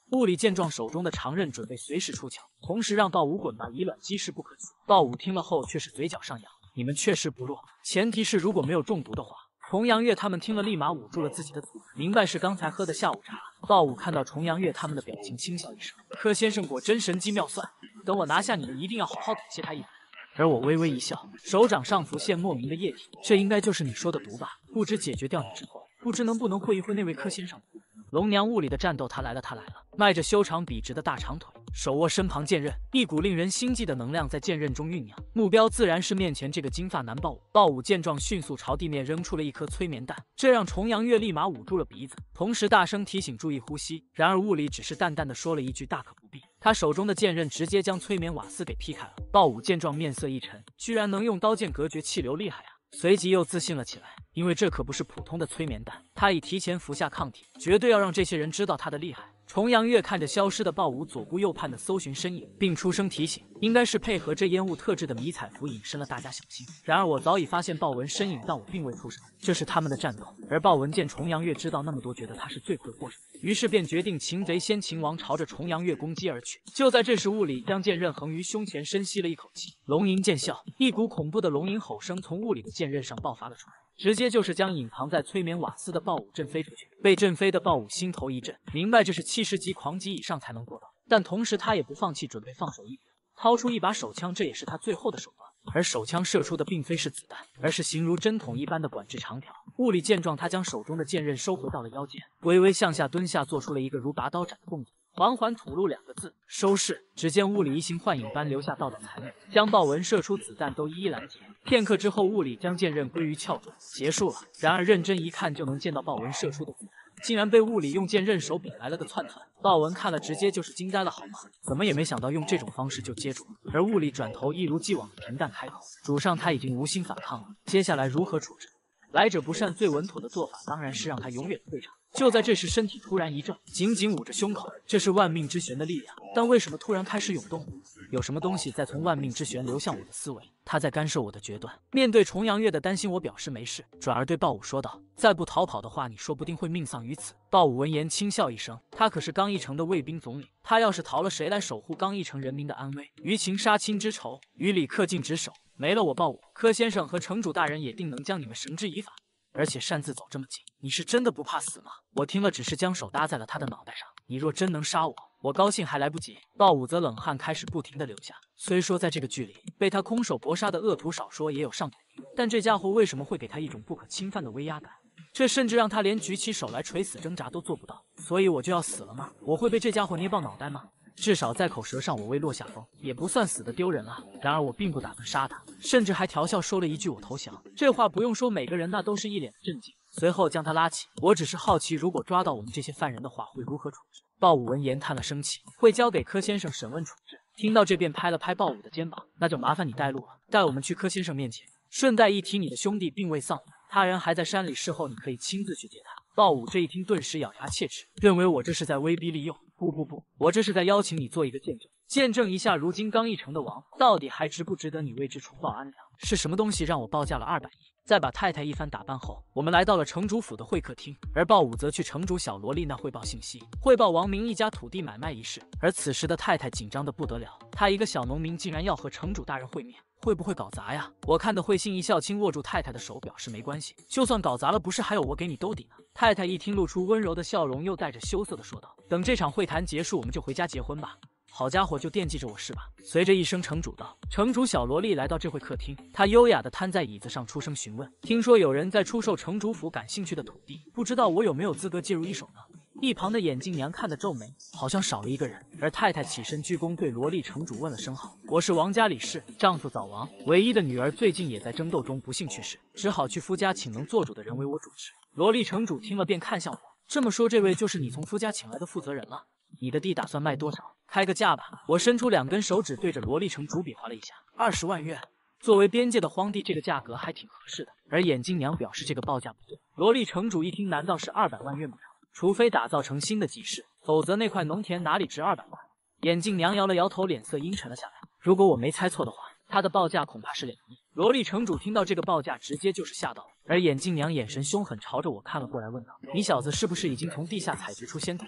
物理见状，手中的长刃准备随时出鞘，同时让鲍武滚吧，以卵击石不可取。鲍武听了后却是嘴角上扬，你们确实不弱，前提是如果没有中毒的话。重阳月他们听了，立马捂住了自己的嘴，明白是刚才喝的下午茶。鲍武看到重阳月他们的表情，轻笑一声：“柯先生果真神机妙算，等我拿下你们，一定要好好感谢他一番。”而我微微一笑，手掌上浮现莫名的液体，这应该就是你说的毒吧？不知解决掉你之后，不知能不能会一会那位柯先生。龙娘雾里的战斗，他来了，他来了！迈着修长笔直的大长腿，手握身旁剑刃，一股令人心悸的能量在剑刃中酝酿，目标自然是面前这个金发男鲍武。鲍武见状，迅速朝地面扔出了一颗催眠弹，这让重阳月立马捂住了鼻子，同时大声提醒注意呼吸。然而雾里只是淡淡的说了一句：“大可不必。”他手中的剑刃直接将催眠瓦斯给劈开了。鲍武见状，面色一沉，居然能用刀剑隔绝气流，厉害啊！随即又自信了起来，因为这可不是普通的催眠弹，他已提前服下抗体，绝对要让这些人知道他的厉害。重阳月看着消失的鲍武左顾右盼的搜寻身影，并出声提醒，应该是配合这烟雾特制的迷彩服引申了大家小心。然而我早已发现鲍文身影，但我并未出手，这是他们的战斗。而鲍文见重阳月知道那么多，觉得他是罪魁祸首，于是便决定擒贼先擒王，朝着重阳月攻击而去。就在这时，雾里将剑刃横于胸前，深吸了一口气，龙吟见效，一股恐怖的龙吟吼声从雾里的剑刃上爆发了出来，直接就是将隐藏在催眠瓦斯的鲍武震飞出去。被震飞的鲍武心头一震，明白这是七十级狂级以上才能做到，但同时他也不放弃，准备放手一搏，掏出一把手枪，这也是他最后的手段。而手枪射出的并非是子弹，而是形如针筒一般的管制长条。雾里见状，他将手中的剑刃收回到了腰间，微微向下蹲下，做出了一个如拔刀斩的动作，缓缓吐露两个字：收势。只见雾里移形换影般留下道的残影，将豹纹射出子弹都一一拦截。片刻之后，雾里将剑刃归于鞘中，结束了。然而认真一看，就能见到豹纹射出的子弹竟然被雾里用剑刃手柄来了个窜窜。豹纹看了直接就是惊呆了，好吗？怎么也没想到用这种方式就接住了。而雾里转头一如既往的平淡开口：主上他已经无心反抗了，接下来如何处置？来者不善，最稳妥的做法当然是让他永远退场。就在这时，身体突然一震，紧紧捂着胸口，这是万命之弦的力量，但为什么突然开始涌动？有什么东西在从万命之弦流向我的思维？他在干涉我的决断。面对重阳月的担心，我表示没事，转而对鲍武说道：再不逃跑的话，你说不定会命丧于此。鲍武闻言轻笑一声，他可是刚毅城的卫兵总领，他要是逃了，谁来守护刚毅城人民的安危？于情杀亲之仇，于理恪尽职守，没了我鲍武，柯先生和城主大人也定能将你们绳之以法。而且擅自走这么近，你是真的不怕死吗？我听了只是将手搭在了他的脑袋上，你若真能杀我，我高兴还来不及。鲍武则冷汗开始不停的流下，虽说在这个剧里被他空手搏杀的恶徒少说也有上百名，但这家伙为什么会给他一种不可侵犯的威压感？这甚至让他连举起手来垂死挣扎都做不到。所以我就要死了吗？我会被这家伙捏爆脑袋吗？至少在口舌上我未落下风，也不算死的丢人啊。然而我并不打算杀他，甚至还调笑说了一句我投降。这话不用说，每个人那都是一脸的震惊。随后将他拉起，我只是好奇，如果抓到我们这些犯人的话，会如何处置？鲍武闻言叹了声气，会交给柯先生审问处置。听到这便拍了拍鲍武的肩膀，那就麻烦你带路了，带我们去柯先生面前。顺带一提，你的兄弟并未丧命，他人还在山里，事后你可以亲自去接他。鲍武这一听，顿时咬牙切齿，认为我这是在威逼利诱。不不不，我这是在邀请你做一个见证，见证一下如今刚毅城的王到底还值不值得你为之除暴安良？是什么东西让我报价了二百亿？在把太太一番打扮后，我们来到了城主府的会客厅，而鲍武则去城主小萝莉那汇报信息，汇报王明一家土地买卖一事。而此时的太太紧张的不得了，她一个小农民竟然要和城主大人会面，会不会搞砸呀？我看得会心一笑，轻握住太太的手，表示没关系，就算搞砸了，不是还有我给你兜底呢？太太一听，露出温柔的笑容，又带着羞涩的说道：等这场会谈结束，我们就回家结婚吧。好家伙，就惦记着我是吧？随着一声城主道，城主小萝莉来到这会客厅，她优雅地瘫在椅子上，出声询问：听说有人在出售城主府感兴趣的土地，不知道我有没有资格介入一手呢？一旁的眼镜娘看得皱眉，好像少了一个人。而太太起身鞠躬，对萝莉城主问了声好。我是王家李氏，丈夫早亡，唯一的女儿最近也在争斗中不幸去世，只好去夫家请能做主的人为我主持。萝莉城主听了便看向我，这么说这位就是你从夫家请来的负责人了？你的地打算卖多少？开个价吧。我伸出两根手指对着萝莉城主比划了一下，二十万元。作为边界的荒地，这个价格还挺合适的。而眼镜娘表示这个报价不对。萝莉城主一听，难道是二百万元亩？除非打造成新的集市，否则那块农田哪里值二百万？眼镜娘摇了摇头，脸色阴沉了下来。如果我没猜错的话，他的报价恐怕是两亿。萝莉城主听到这个报价，直接就是吓到了。而眼镜娘眼神凶狠，朝着我看了过来，问道：你小子是不是已经从地下采掘出仙土了？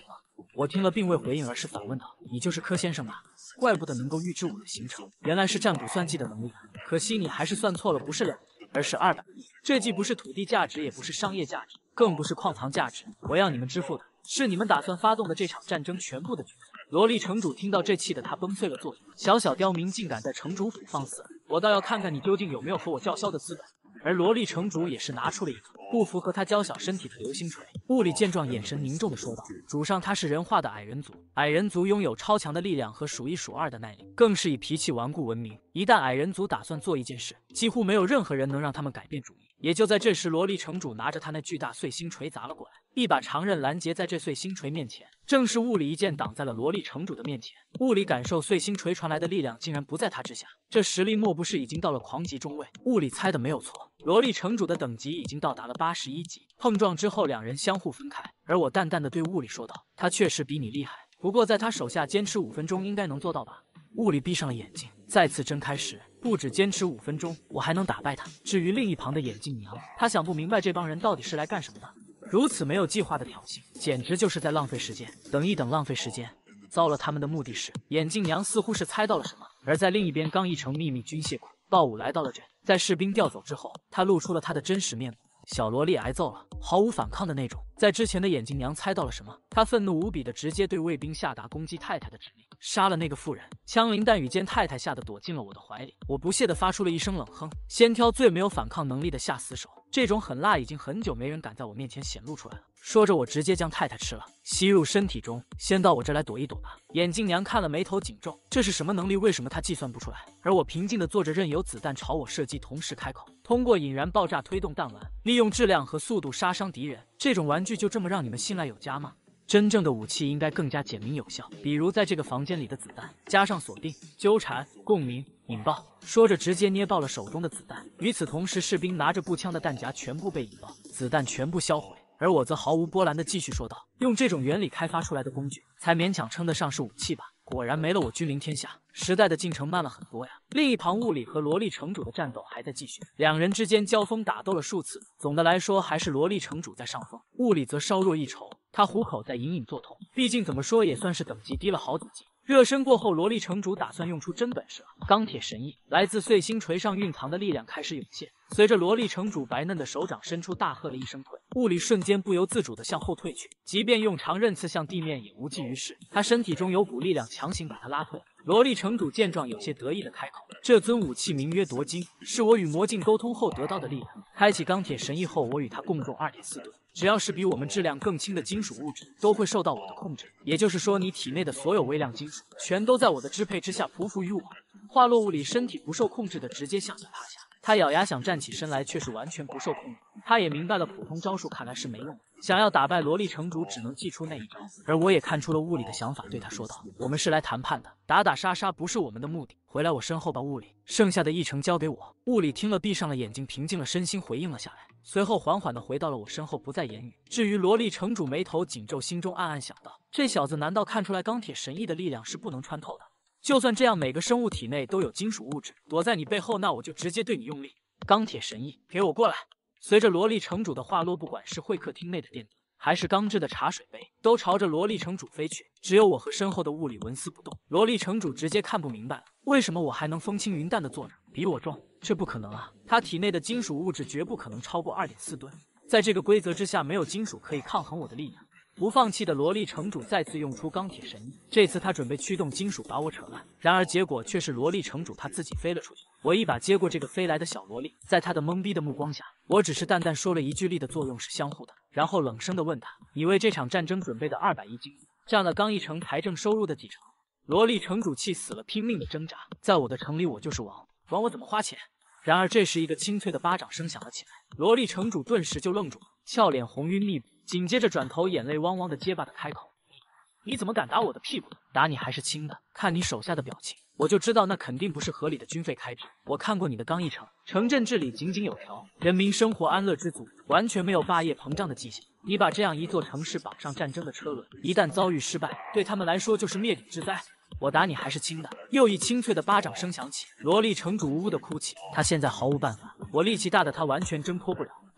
我听了并未回应，而是反问道：“你就是柯先生吧？怪不得能够预知我的行程，原来是占卜算计的能力。可惜你还是算错了，不是两亿，而是二百亿。这既不是土地价值，也不是商业价值，更不是矿藏价值。我要你们支付的是你们打算发动的这场战争全部的军费。”萝莉城主听到这，气得他崩碎了座椅。小小刁民竟敢在城主府放肆，我倒要看看你究竟有没有和我叫嚣的资本。而萝莉城主也是拿出了一个不符合他娇小身体的流星锤。物理见状，眼神凝重地说道：“主上他是人化的矮人族，矮人族拥有超强的力量和数一数二的耐力，更是以脾气顽固闻名。一旦矮人族打算做一件事，几乎没有任何人能让他们改变主意。”也就在这时，萝莉城主拿着他那巨大碎星锤砸了过来，一把长刃拦截在这碎星锤面前，正是物理一剑挡在了萝莉城主的面前。物理感受碎星锤传来的力量，竟然不在他之下，这实力莫不是已经到了狂级中位？物理猜的没有错，萝莉城主的等级已经到达了八十一级。碰撞之后，两人相互分开，而我淡淡的对物理说道：“他确实比你厉害，不过在他手下坚持五分钟应该能做到吧？”物理闭上了眼睛，再次睁开时，不止坚持五分钟，我还能打败他。至于另一旁的眼镜娘，他想不明白这帮人到底是来干什么的。如此没有计划的挑衅，简直就是在浪费时间。等一等，浪费时间。糟了，他们的目的是……眼镜娘似乎是猜到了什么。而在另一边，刚一城秘密军械库，鲍武来到了镇，在士兵调走之后，他露出了他的真实面目。小萝莉挨揍了，毫无反抗的那种。在之前的眼镜娘猜到了什么？她愤怒无比的直接对卫兵下达攻击太太的指令，杀了那个妇人。枪林弹雨间，太太吓得躲进了我的怀里。我不屑地发出了一声冷哼，先挑最没有反抗能力的下死手。这种狠辣已经很久没人敢在我面前显露出来了。说着，我直接将太太吃了，吸入身体中。先到我这来躲一躲吧。眼镜娘看了，眉头紧皱，这是什么能力？为什么她计算不出来？而我平静地坐着，任由子弹朝我射击，同时开口：通过引燃爆炸推动弹丸，利用质量和速度杀伤敌人。这种玩具就这么让你们信赖有加吗？真正的武器应该更加简明有效，比如在这个房间里的子弹，加上锁定、纠缠、共鸣、引爆。说着，直接捏爆了手中的子弹。与此同时，士兵拿着步枪的弹夹全部被引爆，子弹全部销毁。而我则毫无波澜地继续说道：用这种原理开发出来的工具，才勉强称得上是武器吧。果然没了我君临天下，时代的进程慢了很多呀。另一旁，物理和萝莉城主的战斗还在继续，两人之间交锋打斗了数次。总的来说，还是萝莉城主在上风，物理则稍弱一筹。他虎口在隐隐作痛，毕竟怎么说也算是等级低了好几级。热身过后，萝莉城主打算用出真本事了。钢铁神翼，来自碎星锤上蕴藏的力量开始涌现。随着萝莉城主白嫩的手掌伸出，大喝了一声退，物理瞬间不由自主地向后退去，即便用长刃刺向地面也无济于事。他身体中有股力量强行把他拉退。萝莉城主见状，有些得意地开口：这尊武器名曰夺金，是我与魔镜沟通后得到的力量。开启钢铁神翼后，我与它共重 二点四吨。只要是比我们质量更轻的金属物质，都会受到我的控制。也就是说，你体内的所有微量金属，全都在我的支配之下，匍匐于我。话落，物理身体不受控制的直接向下趴下。他咬牙想站起身来，却是完全不受控制。他也明白了，普通招数看来是没用的，想要打败萝莉城主，只能祭出那一招。而我也看出了物理的想法，对他说道：我们是来谈判的，打打杀杀不是我们的目的。回来我身后吧，物理，剩下的议程交给我。物理听了，闭上了眼睛，平静了身心，回应了下来，随后缓缓地回到了我身后，不再言语。至于萝莉城主，眉头紧皱，心中暗暗想到：这小子难道看出来钢铁神翼的力量是不能穿透的？就算这样，每个生物体内都有金属物质，躲在你背后，那我就直接对你用力。钢铁神翼，给我过来！随着萝莉城主的话落，不管是会客厅内的电灯，还是钢制的茶水杯，都朝着萝莉城主飞去。只有我和身后的物理纹丝不动。萝莉城主直接看不明白了，为什么我还能风轻云淡的坐着？比我重？这不可能啊！他体内的金属物质绝不可能超过 二点四吨。在这个规则之下，没有金属可以抗衡我的力量。不放弃的萝莉城主再次用出钢铁神翼，这次他准备驱动金属把我扯烂，然而结果却是萝莉城主他自己飞了出去。我一把接过这个飞来的小萝莉，在他的懵逼的目光下，我只是淡淡说了一句：力的作用是相互的，然后冷声的问他：你为这场战争准备的二百亿金占了刚一城财政收入的几成？萝莉城主气死了，拼命的挣扎，在我的城里我就是王，管我怎么花钱。然而这时一个清脆的巴掌声响了起来，萝莉城主顿时就愣住了，俏脸红晕密布，紧接着转头眼泪汪汪的结巴的开口：你怎么敢打我的屁股？打你还是轻的，看你手下的表情，我就知道那肯定不是合理的军费开支。我看过你的刚一城，城镇治理井井有条，人民生活安乐知足，完全没有霸业膨胀的迹象。你把这样一座城市绑上战争的车轮，一旦遭遇失败，对他们来说就是灭顶之灾。我打你还是轻的。又一清脆的巴掌声响起，萝莉城主呜呜的哭泣，他现在毫无办法，我力气大的他完全挣脱不了。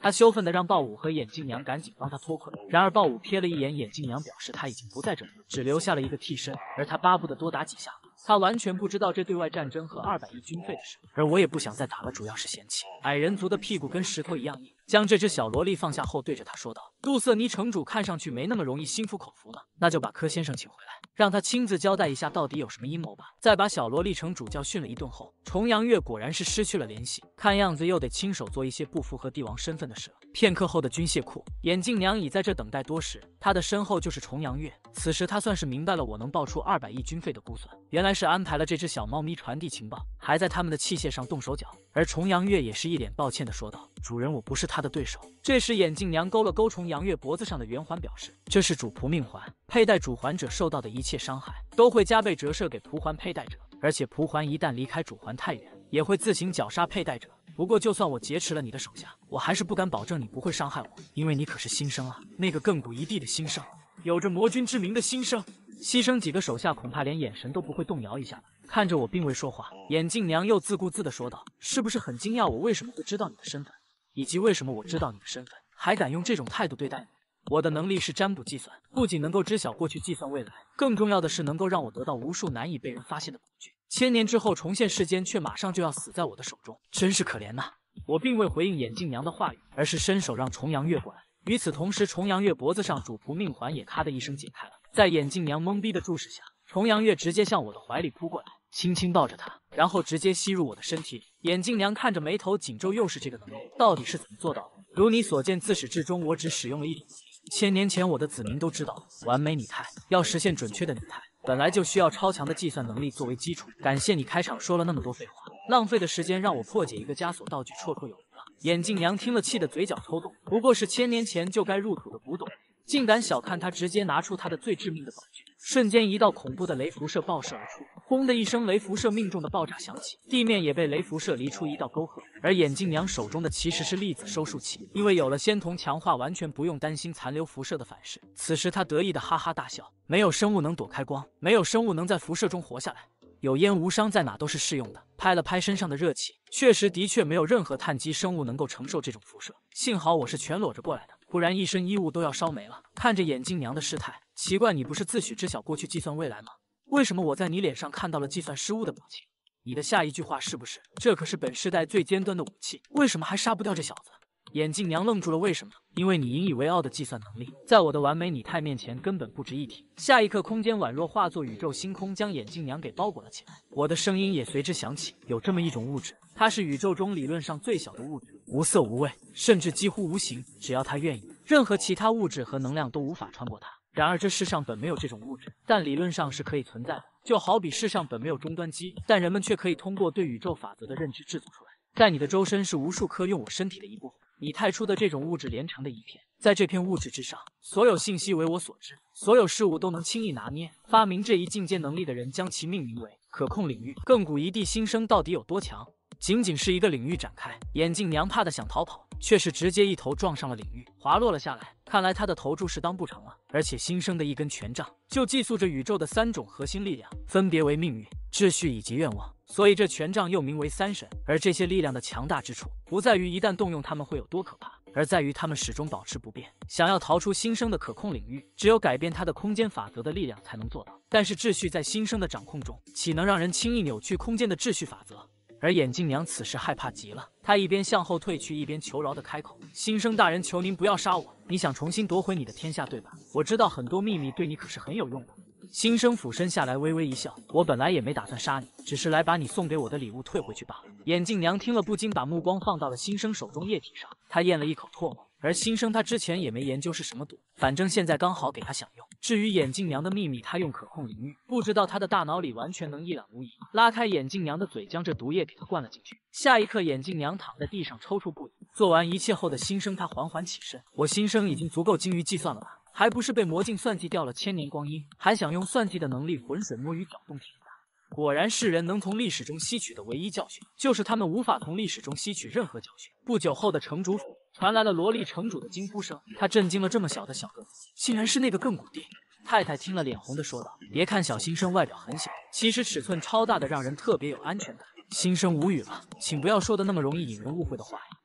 他羞愤地让鲍武和眼镜娘赶紧帮他脱困。然而鲍武瞥了一眼眼镜娘，表示他已经不在这里，只留下了一个替身，而他巴不得多打几下。他完全不知道这对外战争和二百亿军费的事，而我也不想再打了，主要是嫌弃矮人族的屁股跟石头一样硬。将这只小萝莉放下后，对着他说道：“杜瑟尼城主看上去没那么容易心服口服呢，那就把柯先生请回来，让他亲自交代一下到底有什么阴谋吧。”在把小萝莉城主教训了一顿后，重阳月果然是失去了联系，看样子又得亲手做一些不符合帝王身份的事了。片刻后的军械库，眼镜娘已在这等待多时，他的身后就是重阳月。此时他算是明白了我能报出二百亿军费的估算，原来是安排了这只小猫咪传递情报，还在他们的器械上动手脚。而重阳月也是一脸抱歉地说道：“主人，我不是他的对手。”这时眼镜娘勾了勾重阳月脖子上的圆环，表示这是主仆命环，佩戴主环者受到的一切伤害都会加倍折射给仆环佩戴者，而且仆环一旦离开主环太远，也会自行绞杀佩戴者。不过就算我劫持了你的手下，我还是不敢保证你不会伤害我，因为你可是新生啊，那个亘古一帝的新生，有着魔君之名的新生。牺牲几个手下恐怕连眼神都不会动摇一下吧。看着我并未说话，眼镜娘又自顾自地说道：“是不是很惊讶我为什么会知道你的身份，以及为什么我知道你的身份还敢用这种态度对待你？我的能力是占卜计算，不仅能够知晓过去计算未来，更重要的是能够让我得到无数难以被人发现的工具。千年之后重现世间，却马上就要死在我的手中，真是可怜呐！”我并未回应眼镜娘的话语，而是伸手让重阳月过来。与此同时，重阳月脖子上主仆命环也咔的一声解开了。在眼镜娘懵逼的注视下，重阳月直接向我的怀里扑过来，轻轻抱着她，然后直接吸入我的身体里。眼镜娘看着眉头紧皱，又是这个能力，到底是怎么做到的？如你所见，自始至终我只使用了一种能力。千年前我的子民都知道，完美拟态要实现准确的拟态，本来就需要超强的计算能力作为基础。感谢你开场说了那么多废话，浪费的时间让我破解一个枷锁道具绰绰有余了。眼镜娘听了，气得嘴角抽动。不过是千年前就该入土的古董，竟敢小看他，直接拿出他的最致命的宝具。瞬间，一道恐怖的雷辐射爆射而出，轰的一声，雷辐射命中的爆炸响起，地面也被雷辐射离出一道沟壑。而眼镜娘手中的其实是粒子收束器，因为有了仙瞳强化，完全不用担心残留辐射的反噬。此时他得意的哈哈大笑，没有生物能躲开光，没有生物能在辐射中活下来。有烟无伤，在哪都是适用的。拍了拍身上的热气，确实的确没有任何碳基生物能够承受这种辐射。幸好我是全裸着过来的，不然一身衣物都要烧没了。看着眼镜娘的失态，奇怪，你不是自诩知晓过去计算未来吗？为什么我在你脸上看到了计算失误的表情？你的下一句话是不是这可是本世代最尖端的武器？为什么还杀不掉这小子？眼镜娘愣住了，为什么？因为你引以为傲的计算能力，在我的完美拟态面前根本不值一提。下一刻，空间宛若化作宇宙星空，将眼镜娘给包裹了起来。我的声音也随之响起，有这么一种物质，它是宇宙中理论上最小的物质，无色无味，甚至几乎无形。只要它愿意，任何其他物质和能量都无法穿过它。然而这世上本没有这种物质，但理论上是可以存在的。就好比世上本没有终端机，但人们却可以通过对宇宙法则的认知制作出来。在你的周身是无数颗用我身体的一部分，拟态出的这种物质连成的一片，在这片物质之上，所有信息为我所知，所有事物都能轻易拿捏。发明这一境界能力的人将其命名为可控领域。亘古一帝新生到底有多强？仅仅是一个领域展开，眼镜娘怕的想逃跑，却是直接一头撞上了领域，滑落了下来。看来他的投注是当不成了。而且新生的一根权杖就寄宿着宇宙的三种核心力量，分别为命运、秩序以及愿望。所以这权杖又名为三神。而这些力量的强大之处，不在于一旦动用它们会有多可怕，而在于它们始终保持不变。想要逃出新生的可控领域，只有改变它的空间法则的力量才能做到。但是秩序在新生的掌控中，岂能让人轻易扭曲空间的秩序法则？而眼镜娘此时害怕极了，她一边向后退去，一边求饶的开口：“新生大人，求您不要杀我！你想重新夺回你的天下，对吧？我知道很多秘密对你可是很有用的。”新生俯身下来，微微一笑：“我本来也没打算杀你，只是来把你送给我的礼物退回去罢了。”眼镜娘听了，不禁把目光放到了新生手中液体上，她咽了一口唾沫。而新生他之前也没研究是什么毒，反正现在刚好给他享用。至于眼镜娘的秘密，他用可控领域，不知道他的大脑里完全能一览无遗。拉开眼镜娘的嘴，将这毒液给他灌了进去。下一刻，眼镜娘躺在地上抽搐不已。做完一切后的新生，他缓缓起身。我新生已经足够精于计算了吧？还不是被魔镜算计掉了千年光阴，还想用算计的能力浑水摸鱼，搅动天大。果然，世人能从历史中吸取的唯一教训，就是他们无法从历史中吸取任何教训。不久后的城主府传来了萝莉城主的惊呼声，他震惊了这么小的小个子，竟然是那个亘古帝。太太听了，脸红的说道：“别看小新生外表很小，其实尺寸超大的，让人特别有安全感。”新生无语了，请不要说的那么容易引人误会的话呀。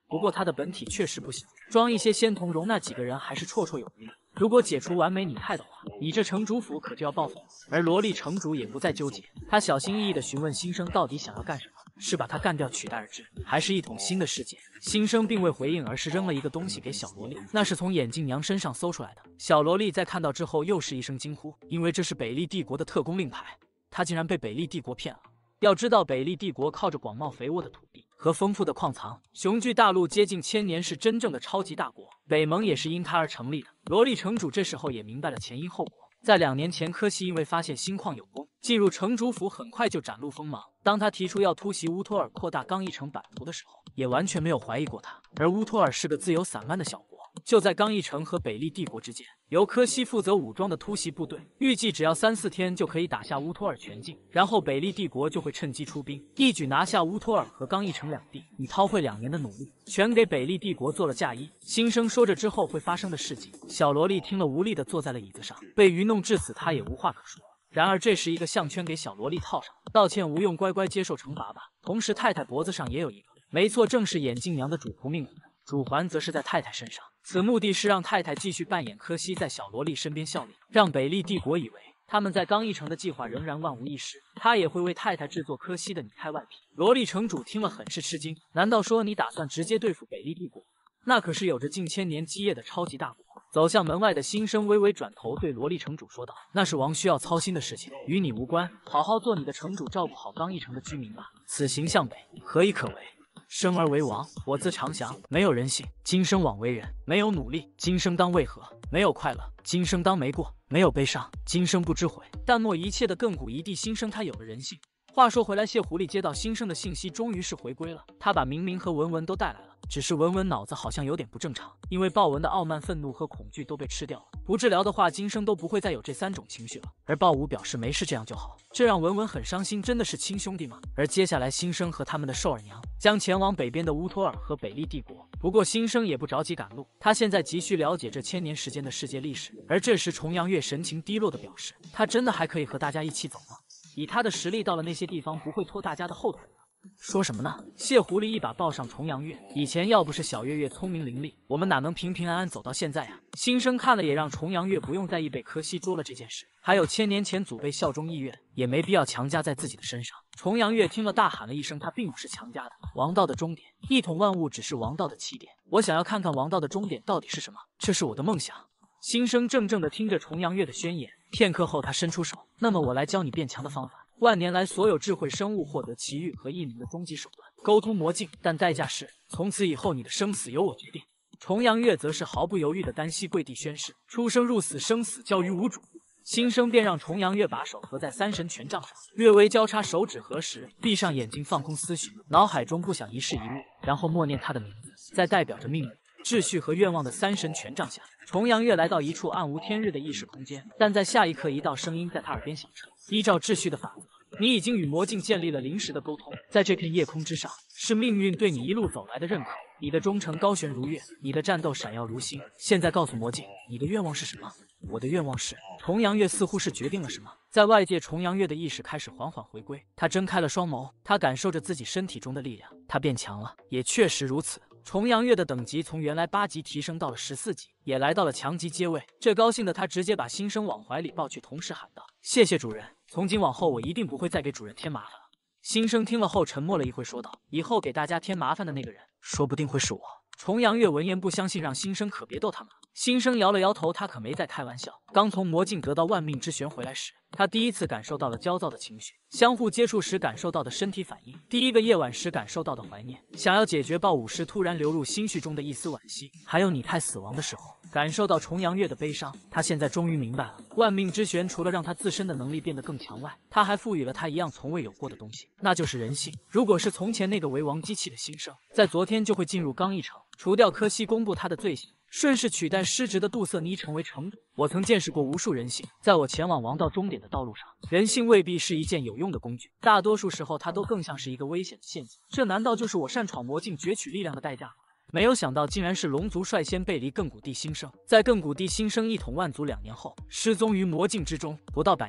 不过他的本体确实不小，装一些仙童容纳几个人还是绰绰有余。如果解除完美拟态的话，你这城主府可就要报复了。而萝莉城主也不再纠结，他小心翼翼地询问新生到底想要干什么，是把他干掉取代而至，还是一统新的世界？新生并未回应，而是扔了一个东西给小萝莉，那是从眼镜娘身上搜出来的。小萝莉在看到之后又是一声惊呼，因为这是北利帝国的特工令牌，她竟然被北利帝国骗了。要知道，北利帝国靠着广袤肥沃的土地和丰富的矿藏，雄踞大陆接近千年，是真正的超级大国。北盟也是因它而成立的。萝莉城主这时候也明白了前因后果。在两年前，科西因为发现新矿有功，进入城主府，很快就展露锋芒。当他提出要突袭乌托尔，扩大刚毅城版图的时候，也完全没有怀疑过他。而乌托尔是个自由散漫的小国，就在刚毅城和北利帝国之间，由科西负责武装的突袭部队，预计只要三四天就可以打下乌托尔全境，然后北利帝国就会趁机出兵，一举拿下乌托尔和刚毅城两地。你掏会两年的努力，全给北利帝国做了嫁衣。新生说着之后会发生的事情，小萝莉听了无力地坐在了椅子上，被愚弄至此，她也无话可说。然而这时一个项圈给小萝莉套上，道歉无用，乖乖接受惩罚吧。同时太太脖子上也有一个，没错，正是眼镜娘的主仆命符，主环则是在太太身上。此目的是让太太继续扮演柯西，在小萝莉身边效力，让北利帝国以为他们在刚毅城的计划仍然万无一失。他也会为太太制作柯西的拟态外皮。萝莉城主听了很是吃惊，难道说你打算直接对付北利帝国？那可是有着近千年基业的超级大国。走向门外的新生微微转头对萝莉城主说道：“那是王需要操心的事情，与你无关。好好做你的城主，照顾好刚毅城的居民吧。此行向北，何以可为？生而为王，我自长翔。没有人性，今生枉为人；没有努力，今生当为何？没有快乐，今生当没过；没有悲伤，今生不知悔。淡漠一切的亘古一帝新生，他有了人性。”话说回来，谢狐狸接到新生的信息，终于是回归了。他把明明和文文都带来了，只是文文脑子好像有点不正常，因为豹文的傲慢、愤怒和恐惧都被吃掉了。不治疗的话，今生都不会再有这三种情绪了。而豹武表示没事，这样就好，这让文文很伤心。真的是亲兄弟吗？而接下来，新生和他们的兽耳娘将前往北边的乌托尔和北利帝国。不过新生也不着急赶路，他现在急需了解这千年时间的世界历史。而这时，重阳月神情低落的表示，他真的还可以和大家一起走吗？以他的实力，到了那些地方不会拖大家的后腿的。说什么呢？谢狐狸一把抱上重阳月，以前要不是小月月聪明伶俐，我们哪能平平安安走到现在啊？新生看了也让重阳月不用在意被柯西捉了这件事，还有千年前祖辈效忠意愿，也没必要强加在自己的身上。重阳月听了大喊了一声，他并不是强加的。王道的终点，一统万物只是王道的起点，我想要看看王道的终点到底是什么，这是我的梦想。新生怔怔地听着重阳月的宣言，片刻后他伸出手，那么我来教你变强的方法。万年来，所有智慧生物获得奇遇和异能的终极手段，沟通魔镜，但代价是从此以后你的生死由我决定。重阳月则是毫不犹豫地单膝跪地宣誓，出生入死，生死交于无主。新生便让重阳月把手合在三神权杖上，略微交叉手指合十，闭上眼睛放空思绪，脑海中不想一事一物，然后默念他的名字，在代表着命运、秩序和愿望的三神权杖下，重阳月来到一处暗无天日的意识空间。但在下一刻，一道声音在他耳边响彻：依照秩序的法则，你已经与魔镜建立了临时的沟通，在这片夜空之上，是命运对你一路走来的认可。你的忠诚高悬如月，你的战斗闪耀如星。现在告诉魔镜，你的愿望是什么？我的愿望是……重阳月似乎是决定了什么，在外界，重阳月的意识开始缓缓回归。他睁开了双眸，他感受着自己身体中的力量，他变强了。也确实如此，重阳月的等级从原来八级提升到了十四级，也来到了强级阶位。这高兴的他直接把新生往怀里抱去，同时喊道：“谢谢主人，从今往后我一定不会再给主人添麻烦了。”新生听了后沉默了一会，说道：“以后给大家添麻烦的那个人，说不定会是我。”重阳月闻言不相信，让新生可别逗他们了。新生摇了摇头，他可没在开玩笑。刚从魔镜得到万命之玄回来时，他第一次感受到了焦躁的情绪，相互接触时感受到的身体反应，第一个夜晚时感受到的怀念，想要解决豹武时突然流入心绪中的一丝惋惜，还有拟态死亡的时候感受到重阳月的悲伤。他现在终于明白了，万命之玄除了让他自身的能力变得更强外，他还赋予了他一样从未有过的东西，那就是人性。如果是从前那个为王机器的新生，在昨天就会进入刚毅城，除掉柯西，公布他的罪行，顺势取代失职的杜瑟尼成为城主。我曾见识过无数人性，在我前往王道终点的道路上，人性未必是一件有用的工具，大多数时候它都更像是一个危险的陷阱。这难道就是我擅闯魔镜攫取力量的代价吗？没有想到，竟然是龙族率先背离亘古帝新生，在亘古帝新生一统万族两年后，失踪于魔镜之中。不到百年，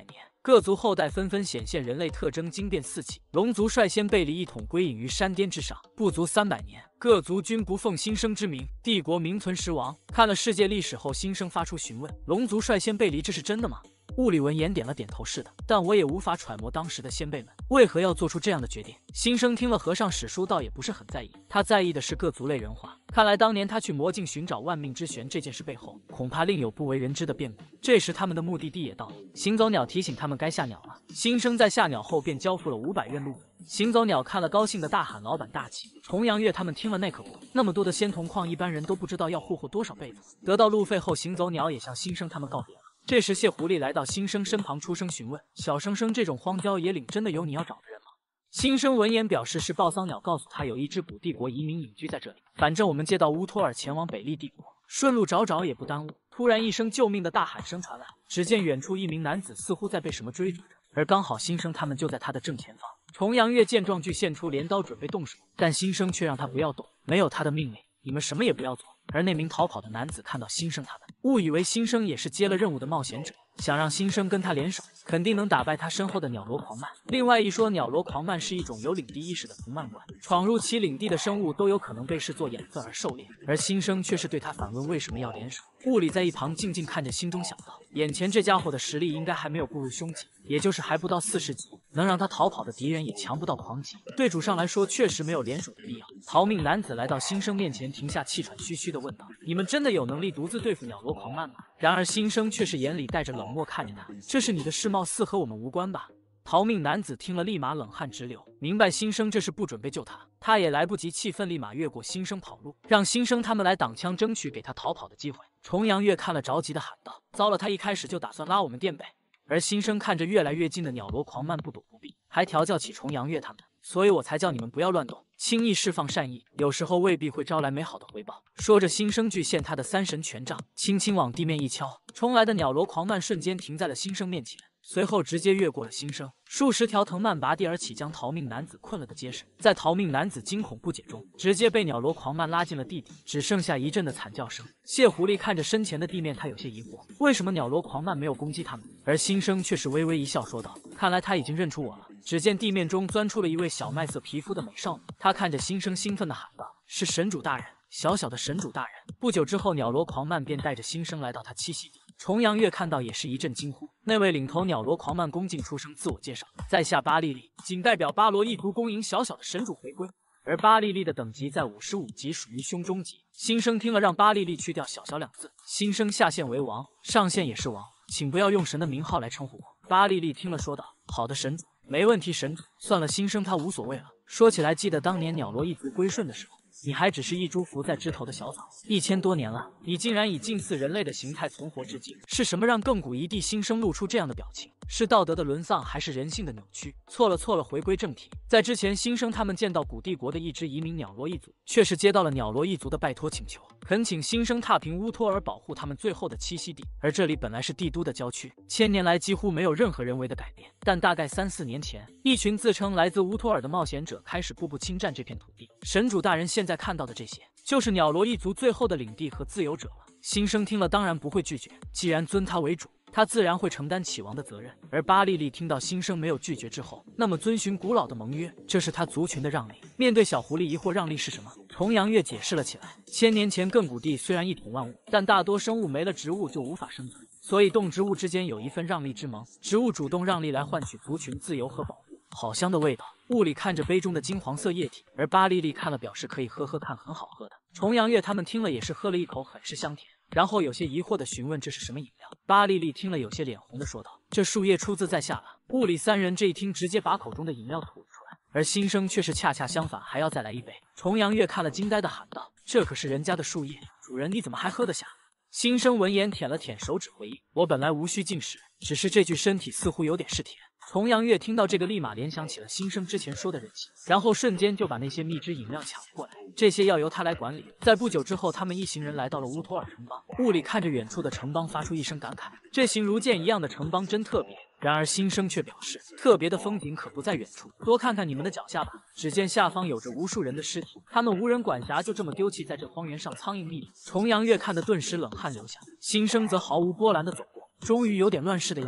各族后代纷纷显现人类特征，惊变四起。龙族率先背离一统，归隐于山巅之上。不足三百年，各族均不奉新生之名，帝国名存实亡。看了世界历史后，新生发出询问：龙族率先背离，这是真的吗？物理文言点了点头，是的，但我也无法揣摩当时的先辈们为何要做出这样的决定。新生听了和尚史书，倒也不是很在意，他在意的是各族类人化。看来当年他去魔镜寻找万命之玄这件事背后，恐怕另有不为人知的变故。这时他们的目的地也到了，行走鸟提醒他们该下鸟了。新生在下鸟后便交付了五百院路费。行走鸟看了，高兴的大喊：“老板大气！”重阳月他们听了，那可不，那么多的仙铜矿，一般人都不知道要霍霍多少辈子。得到路费后，行走鸟也向新生他们告别了。这时，谢狐狸来到新生身旁，出声询问：“小生生，这种荒郊野岭真的有你要找的人吗？”新生闻言表示是暴桑鸟告诉他，有一只古帝国移民隐居在这里，反正我们接到乌托尔前往北利帝国，顺路找找也不耽误。突然一声救命的大喊声传来，只见远处一名男子似乎在被什么追逐着，而刚好新生他们就在他的正前方。重阳月见状，俱现出镰刀准备动手，但新生却让他不要动，没有他的命令，你们什么也不要做。而那名逃跑的男子看到新生他们，误以为新生也是接了任务的冒险者，想让新生跟他联手，肯定能打败他身后的鸟罗狂鳗。另外一说，鸟罗狂鳗是一种有领地意识的不曼怪，闯入其领地的生物都有可能被视作养分而狩猎，而新生却是对他反问为什么要联手。物理在一旁静静看着，心中想到，眼前这家伙的实力应该还没有步入凶级，也就是还不到四十级，能让他逃跑的敌人也强不到狂级，对主上来说确实没有联手的必要。逃命男子来到新生面前，停下，气喘吁吁地问道：“你们真的有能力独自对付鸟罗狂鳗吗？”然而新生却是眼里带着冷漠看着他：“这是你的事，貌似和我们无关吧？”逃命男子听了，立马冷汗直流，明白新生这是不准备救他，他也来不及气愤，立马越过新生跑路，让新生他们来挡枪，争取给他逃跑的机会。重阳月看了，着急的喊道：“糟了，他一开始就打算拉我们垫背。”而新生看着越来越近的鸟罗狂鳗，不躲不避，还调教起重阳月他们，所以我才叫你们不要乱动，轻易释放善意，有时候未必会招来美好的回报。说着，新生具现他的三神权杖，轻轻往地面一敲，冲来的鸟罗狂鳗瞬间停在了新生面前，随后直接越过了新生，数十条藤蔓拔地而起，将逃命男子困了的结实。在逃命男子惊恐不解中，直接被鸟罗狂鳗拉进了地底，只剩下一阵的惨叫声。谢狐狸看着身前的地面，他有些疑惑，为什么鸟罗狂鳗没有攻击他们？而新生却是微微一笑，说道：“看来他已经认出我了。”只见地面中钻出了一位小麦色皮肤的美少女，她看着新生，兴奋地喊道：“是神主大人！小小的神主大人！”不久之后，鸟罗狂鳗便带着新生来到他栖息地。重阳月看到也是一阵惊呼。那位领头鸟罗狂鳗恭敬出声自我介绍：“在下巴莉莉，仅代表巴罗一族恭迎小小的神主回归。”而巴莉莉的等级在五十五级，属于胸中级。新生听了，让巴莉莉去掉小小两字，新生下线为王，上线也是王，请不要用神的名号来称呼我。巴莉莉听了说道：“好的，神主，没问题，神主。”算了，新生他无所谓了。说起来，记得当年鸟罗一族归顺的时候，你还只是一株伏在枝头的小草，一千多年了，你竟然以近似人类的形态存活至今，是什么让亘古一地新生露出这样的表情？是道德的沦丧，还是人性的扭曲？错了错了，回归正题。在之前，新生他们见到古帝国的一支移民鸟罗一族，却是接到了鸟罗一族的拜托请求，恳请新生踏平乌托尔，保护他们最后的栖息地。而这里本来是帝都的郊区，千年来几乎没有任何人为的改变。但大概三四年前，一群自称来自乌托尔的冒险者开始步步侵占这片土地。神主大人现在看到的这些，就是鸟罗一族最后的领地和自由者了。新生听了当然不会拒绝，既然尊他为主，他自然会承担起王的责任。而巴莉莉听到新生没有拒绝之后，那么遵循古老的盟约，这是他族群的让利。面对小狐狸疑惑，让利是什么？重阳月解释了起来。千年前亘古地虽然一统万物，但大多生物没了植物就无法生存，所以动植物之间有一份让利之盟，植物主动让利来换取族群自由和保护。好香的味道！物理看着杯中的金黄色液体，而巴莉莉看了表示可以喝喝看，很好喝的。重阳月他们听了也是喝了一口，很是香甜，然后有些疑惑的询问这是什么饮料。巴莉莉听了有些脸红的说道：“这树叶出自在下了。”物理三人这一听，直接把口中的饮料吐了出来，而新生却是恰恰相反，还要再来一杯。重阳月看了惊呆的喊道：“这可是人家的树叶，主人你怎么还喝得下？”新生闻言舔了舔手指回应：“我本来无需进食，只是这具身体似乎有点是甜。”重阳月听到这个，立马联想起了新生之前说的人气，然后瞬间就把那些蜜汁饮料抢了过来，这些要由他来管理。在不久之后，他们一行人来到了乌托尔城邦。物理看着远处的城邦，发出一声感慨：这形如剑一样的城邦真特别。然而新生却表示，特别的风景可不在远处，多看看你们的脚下吧。只见下方有着无数人的尸体，他们无人管辖，就这么丢弃在这荒原上，苍蝇密布。重阳月看得顿时冷汗流下，新生则毫无波澜的走过，终于有点乱世的样子。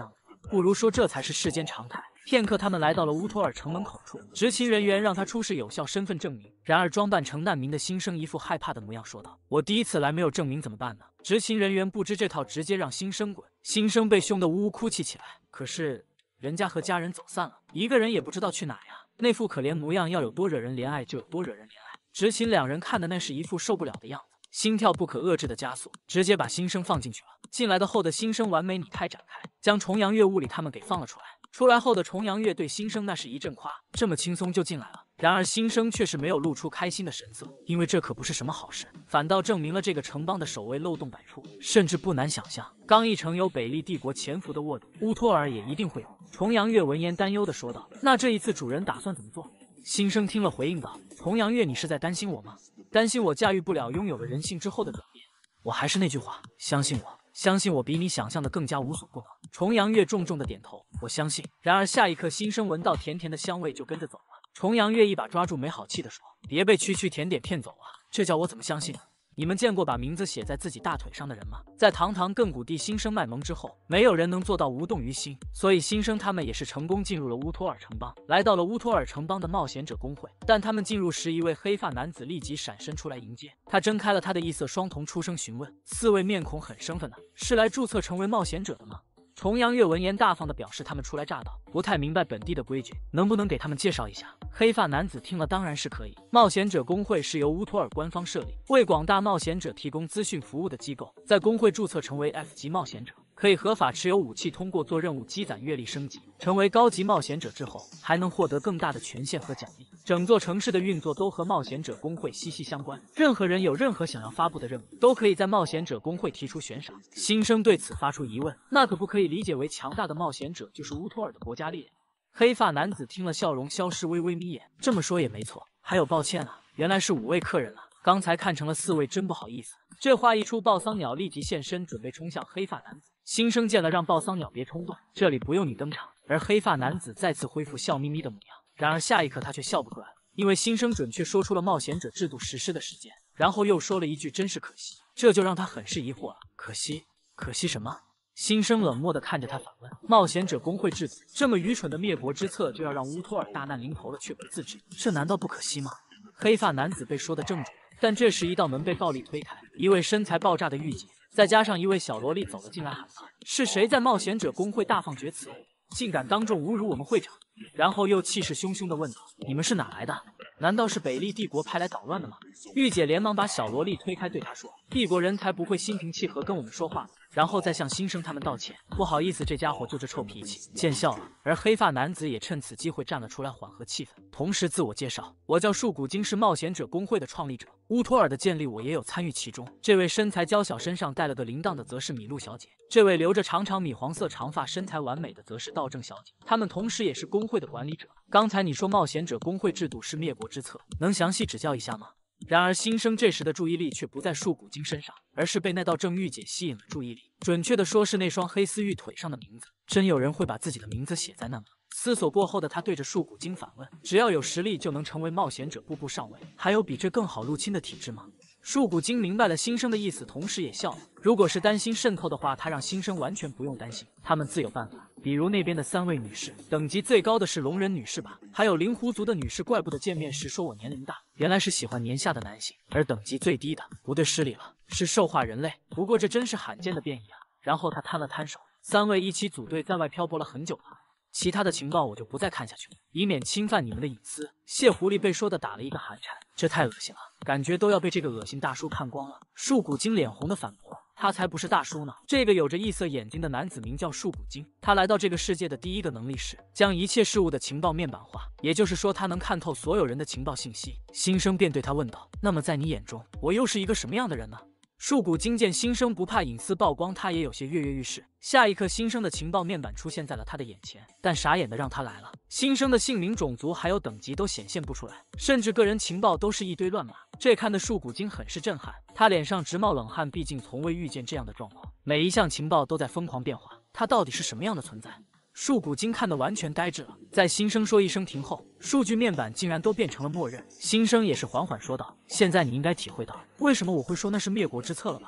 不如说这才是世间常态。片刻，他们来到了乌托尔城门口处，执勤人员让他出示有效身份证明。然而，装扮成难民的新生一副害怕的模样，说道：“我第一次来，没有证明怎么办呢？”执勤人员不知这套，直接让新生滚。新生被凶得呜呜哭泣起来。可是人家和家人走散了，一个人也不知道去哪呀。那副可怜模样，要有多惹人怜爱就有多惹人怜爱。执勤两人看的那是一副受不了的样子。心跳不可遏制的加速，直接把新生放进去了。进来的后的新生完美拟态展开，将重阳月物理他们给放了出来。出来后的重阳月对新生那是一阵夸，这么轻松就进来了。然而新生却是没有露出开心的神色，因为这可不是什么好事，反倒证明了这个城邦的守卫漏洞百出，甚至不难想象，刚一城有北利帝国潜伏的卧底，乌托尔也一定会有。重阳月闻言担忧的说道：“那这一次主人打算怎么做？”新生听了回应道：“重阳月，你是在担心我吗？担心我驾驭不了拥有了人性之后的转变？我还是那句话，相信我，相信我比你想象的更加无所不能。”重阳月重重的点头，我相信。然而下一刻，新生闻到甜甜的香味就跟着走了。重阳月一把抓住，没好气的说：“别被区区甜点骗走啊，这叫我怎么相信啊？你们见过把名字写在自己大腿上的人吗？”在堂堂亘古地新生卖萌之后，没有人能做到无动于心，所以新生他们也是成功进入了乌托尔城邦，来到了乌托尔城邦的冒险者公会。但他们进入时，一位黑发男子立即闪身出来迎接，他睁开了他的异色双瞳，出声询问：“四位面孔很生分呢，是来注册成为冒险者的吗？”重阳月闻言大方的表示他们初来乍到，不太明白本地的规矩，能不能给他们介绍一下？黑发男子听了当然是可以。冒险者公会是由乌托尔官方设立，为广大冒险者提供资讯服务的机构，在公会注册成为 F 级冒险者，可以合法持有武器，通过做任务积攒阅历升级，成为高级冒险者之后，还能获得更大的权限和奖励。整座城市的运作都和冒险者公会息息相关，任何人有任何想要发布的任务，都可以在冒险者公会提出悬赏。新生对此发出疑问，那可不可以理解为强大的冒险者就是乌托尔的国家力量？黑发男子听了，笑容消失，微微眯眼。这么说也没错，还有抱歉啊，原来是五位客人了，刚才看成了四位，真不好意思。这话一出，暴桑鸟立即现身，准备冲向黑发男子。新生见了，让暴桑鸟别冲动，这里不用你登场。而黑发男子再次恢复笑眯眯的模样，然而下一刻他却笑不出来了，因为新生准确说出了冒险者制度实施的时间，然后又说了一句真是可惜，这就让他很是疑惑了。可惜？可惜什么？新生冷漠地看着他反问：“冒险者公会制度，这么愚蠢的灭国之策，就要让乌托尔大难临头了却不自知，这难道不可惜吗？”黑发男子被说的怔住，但这时一道门被暴力推开，一位身材爆炸的御姐，再加上一位小萝莉走了进来，喊道：“是谁在冒险者公会大放厥词，竟敢当众侮辱我们会长？”然后又气势汹汹地问道：“你们是哪来的？难道是北利帝国派来捣乱的吗？”御姐连忙把小萝莉推开，对她说：“帝国人才不会心平气和跟我们说话。”然后再向新生他们道歉，不好意思，这家伙就这臭脾气，见笑了。而黑发男子也趁此机会站了出来，缓和气氛，同时自我介绍：“我叫树谷京，是冒险者公会的创立者，乌托尔的建立我也有参与其中。”这位身材娇小，身上带了个铃铛的，则是米露小姐；这位留着长长米黄色长发，身材完美的，则是道正小姐。他们同时也是公会的管理者。刚才你说冒险者公会制度是灭国之策，能详细指教一下吗？然而新生这时的注意力却不在树谷京身上，而是被那道正玉姐吸引了注意力。准确的说是那双黑丝玉腿上的名字。真有人会把自己的名字写在那吗？思索过后的他对着树谷京反问：“只要有实力就能成为冒险者部部上尉，还有比这更好入侵的体制吗？”树谷京明白了新生的意思，同时也笑了。如果是担心渗透的话，他让新生完全不用担心，他们自有办法。比如那边的三位女士，等级最高的是龙人女士吧，还有灵狐族的女士，怪不得见面时说我年龄大，原来是喜欢年下的男性。而等级最低的，不对，失礼了，是兽化人类，不过这真是罕见的变异啊。然后他摊了摊手，三位一起组队在外漂泊了很久了。其他的情报我就不再看下去了，以免侵犯你们的隐私。谢狐狸被说的打了一个寒颤，这太恶心了，感觉都要被这个恶心大叔看光了。树谷京脸红的反驳：“他才不是大叔呢！”这个有着异色眼睛的男子名叫树谷京，他来到这个世界的第一个能力是将一切事物的情报面板化，也就是说他能看透所有人的情报信息。新生便对他问道：“那么在你眼中，我又是一个什么样的人呢？”树谷京见新生不怕隐私曝光，他也有些跃跃欲试。下一刻，新生的情报面板出现在了他的眼前，但傻眼的让他来了，新生的姓名、种族还有等级都显现不出来，甚至个人情报都是一堆乱码。这看得树谷京很是震撼，他脸上直冒冷汗，毕竟从未遇见这样的状况，每一项情报都在疯狂变化，他到底是什么样的存在？树谷京看得完全呆滞了，在新生说一声停后，数据面板竟然都变成了默认。新生也是缓缓说道：“现在你应该体会到为什么我会说那是灭国之策了吧？”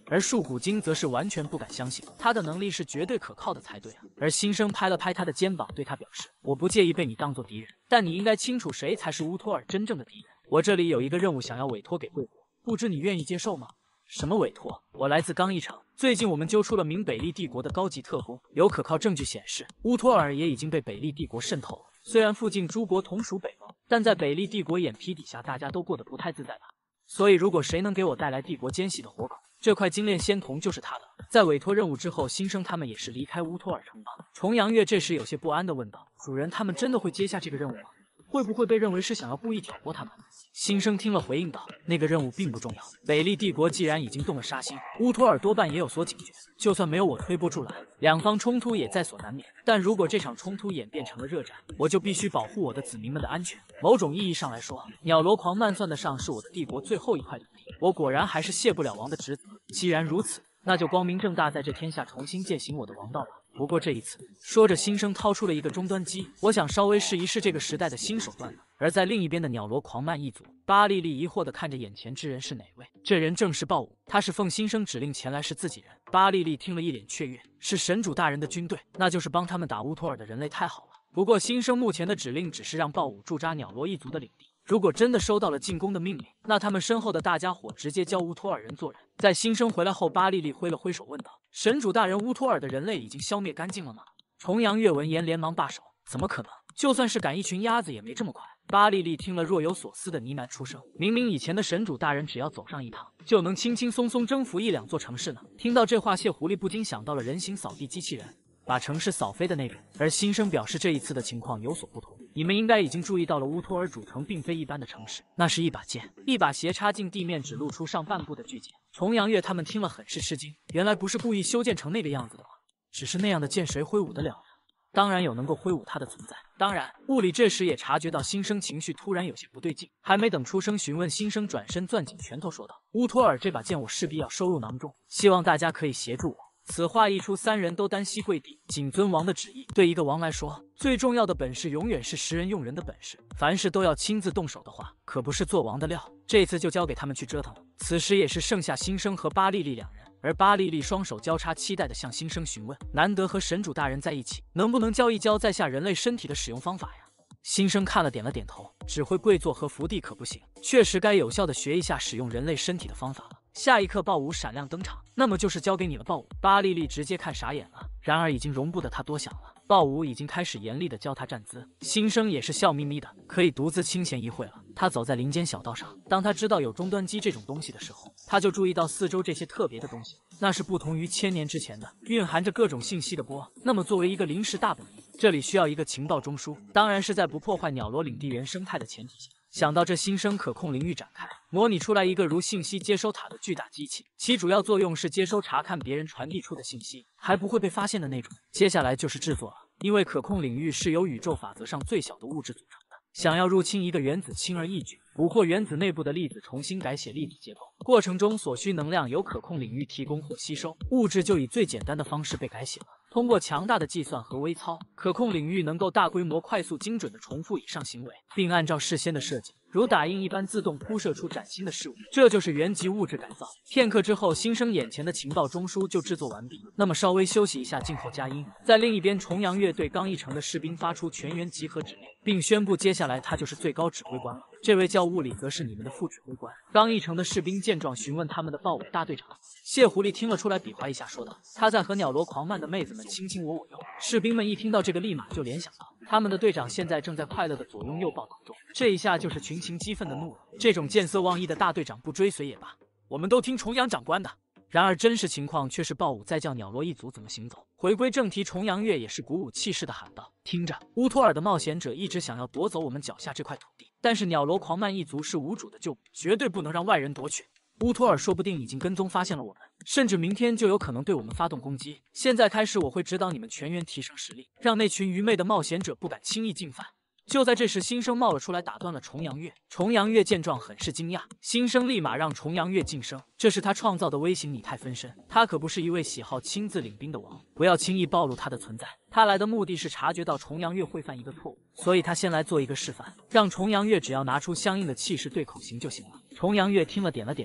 而树谷京则是完全不敢相信，他的能力是绝对可靠的才对啊。而新生拍了拍他的肩膀，对他表示：“我不介意被你当做敌人，但你应该清楚谁才是乌托尔真正的敌人。我这里有一个任务想要委托给贵国，不知你愿意接受吗？”什么委托？我来自刚一城，最近我们揪出了名北利帝国的高级特工，有可靠证据显示，乌托尔也已经被北利帝国渗透了。虽然附近诸国同属北盟，但在北利帝国眼皮底下，大家都过得不太自在吧。所以，如果谁能给我带来帝国奸细的活口，这块精炼仙铜就是他的。在委托任务之后，新生他们也是离开乌托尔城邦。重阳月这时有些不安地问道：“主人，他们真的会接下这个任务吗？会不会被认为是想要故意挑拨他们？”新生听了回应道：“那个任务并不重要。北利帝国既然已经动了杀心，乌托尔多半也有所警觉。就算没有我推波助澜，两方冲突也在所难免。但如果这场冲突演变成了热战，我就必须保护我的子民们的安全。某种意义上来说，鸟罗狂漫算得上是我的帝国最后一块土地。我果然还是谢不了王的职责。既然如此，那就光明正大在这天下重新践行我的王道吧。不过这一次，说着，新生掏出了一个终端机，我想稍微试一试这个时代的新手段了。而在另一边的鸟罗狂漫一族，巴莉莉疑惑地看着眼前之人是哪位？这人正是鲍武，他是奉新生指令前来，是自己人。巴莉莉听了一脸雀跃，是神主大人的军队，那就是帮他们打乌托尔的人类，太好了。不过新生目前的指令只是让鲍武驻扎鸟罗一族的领地。如果真的收到了进攻的命令，那他们身后的大家伙直接教乌托尔人做人。在新生回来后，巴莉莉挥了挥手问道：“神主大人，乌托尔的人类已经消灭干净了吗？”重阳月闻言连忙罢手：“怎么可能？就算是赶一群鸭子也没这么快。”巴莉莉听了若有所思的呢喃出声：“明明以前的神主大人只要走上一趟，就能轻轻松松征服一两座城市呢。”听到这话，谢狐狸不禁想到了人形扫地机器人把城市扫飞的那种。而新生表示这一次的情况有所不同，你们应该已经注意到了，乌托尔主城并非一般的城市，那是一把剑，一把斜插进地面只露出上半部的巨剑。重阳月他们听了很是吃惊，原来不是故意修建成那个样子的吗？只是那样的剑谁挥舞得了呢？当然有能够挥舞它的存在。当然，物理这时也察觉到新生情绪突然有些不对劲，还没等出声询问，新生转身攥紧拳头说道：“乌托尔这把剑我势必要收入囊中，希望大家可以协助我。”此话一出，三人都单膝跪地，谨遵王的旨意。对一个王来说，最重要的本事永远是识人用人的本事。凡事都要亲自动手的话，可不是做王的料。这次就交给他们去折腾了。此时也是剩下新生和巴莉莉两人，而巴莉莉双手交叉，期待地向新生询问：“难得和神主大人在一起，能不能教一教在下人类身体的使用方法呀？”新生看了点了点头，只会跪坐和伏地可不行，确实该有效地学一下使用人类身体的方法了。下一刻，鲍武闪亮登场，那么就是交给你了，鲍武。巴莉莉直接看傻眼了，然而已经容不得他多想了。鲍武已经开始严厉地教他站姿，新生也是笑眯眯的，可以独自清闲一会了。他走在林间小道上，当他知道有终端机这种东西的时候，他就注意到四周这些特别的东西，那是不同于千年之前的，蕴含着各种信息的波。那么作为一个临时大本营，这里需要一个情报中枢，当然是在不破坏鸟罗领地原生态的前提下。想到这，新生可控领域展开，模拟出来一个如信息接收塔的巨大机器，其主要作用是接收查看别人传递出的信息，还不会被发现的那种。接下来就是制作了，因为可控领域是由宇宙法则上最小的物质组成的，想要入侵一个原子轻而易举，捕获原子内部的粒子，重新改写粒子结构，过程中所需能量由可控领域提供或吸收，物质就以最简单的方式被改写了。通过强大的计算和微操，可控领域能够大规模、快速、精准地重复以上行为，并按照事先的设计，如打印一般自动铺设出崭新的事物。这就是原级物质改造。片刻之后，新生眼前的情报中枢就制作完毕。那么稍微休息一下，静候佳音。在另一边，重阳月对刚一城的士兵发出全员集合指令，并宣布接下来他就是最高指挥官了。这位叫物理，则是你们的副指挥官。刚一城的士兵见状，询问他们的鲍武大队长。谢狐狸听了出来，比划一下说道：“他在和鸟罗狂漫的妹子们卿卿我我哟。”士兵们一听到这个，立马就联想到他们的队长现在正在快乐的左拥右抱当中，这一下就是群情激愤的怒了。这种见色忘义的大队长不追随也罢，我们都听重阳长官的。然而真实情况却是鲍武在教鸟罗一族怎么行走。回归正题，重阳月也是鼓舞气势的喊道：“听着，乌托尔的冒险者一直想要夺走我们脚下这块土地，但是鸟罗狂漫一族是无主的旧部，绝对不能让外人夺取。乌托尔说不定已经跟踪发现了我们，甚至明天就有可能对我们发动攻击。现在开始，我会指导你们全员提升实力，让那群愚昧的冒险者不敢轻易进犯。”就在这时，新生冒了出来，打断了重阳月。重阳月见状很是惊讶，新生立马让重阳月晋升，这是他创造的微型拟态分身。他可不是一位喜好亲自领兵的王，不要轻易暴露他的存在。他来的目的是察觉到重阳月会犯一个错误，所以他先来做一个示范，让重阳月只要拿出相应的气势对口型就行了。重阳月听了点了点头，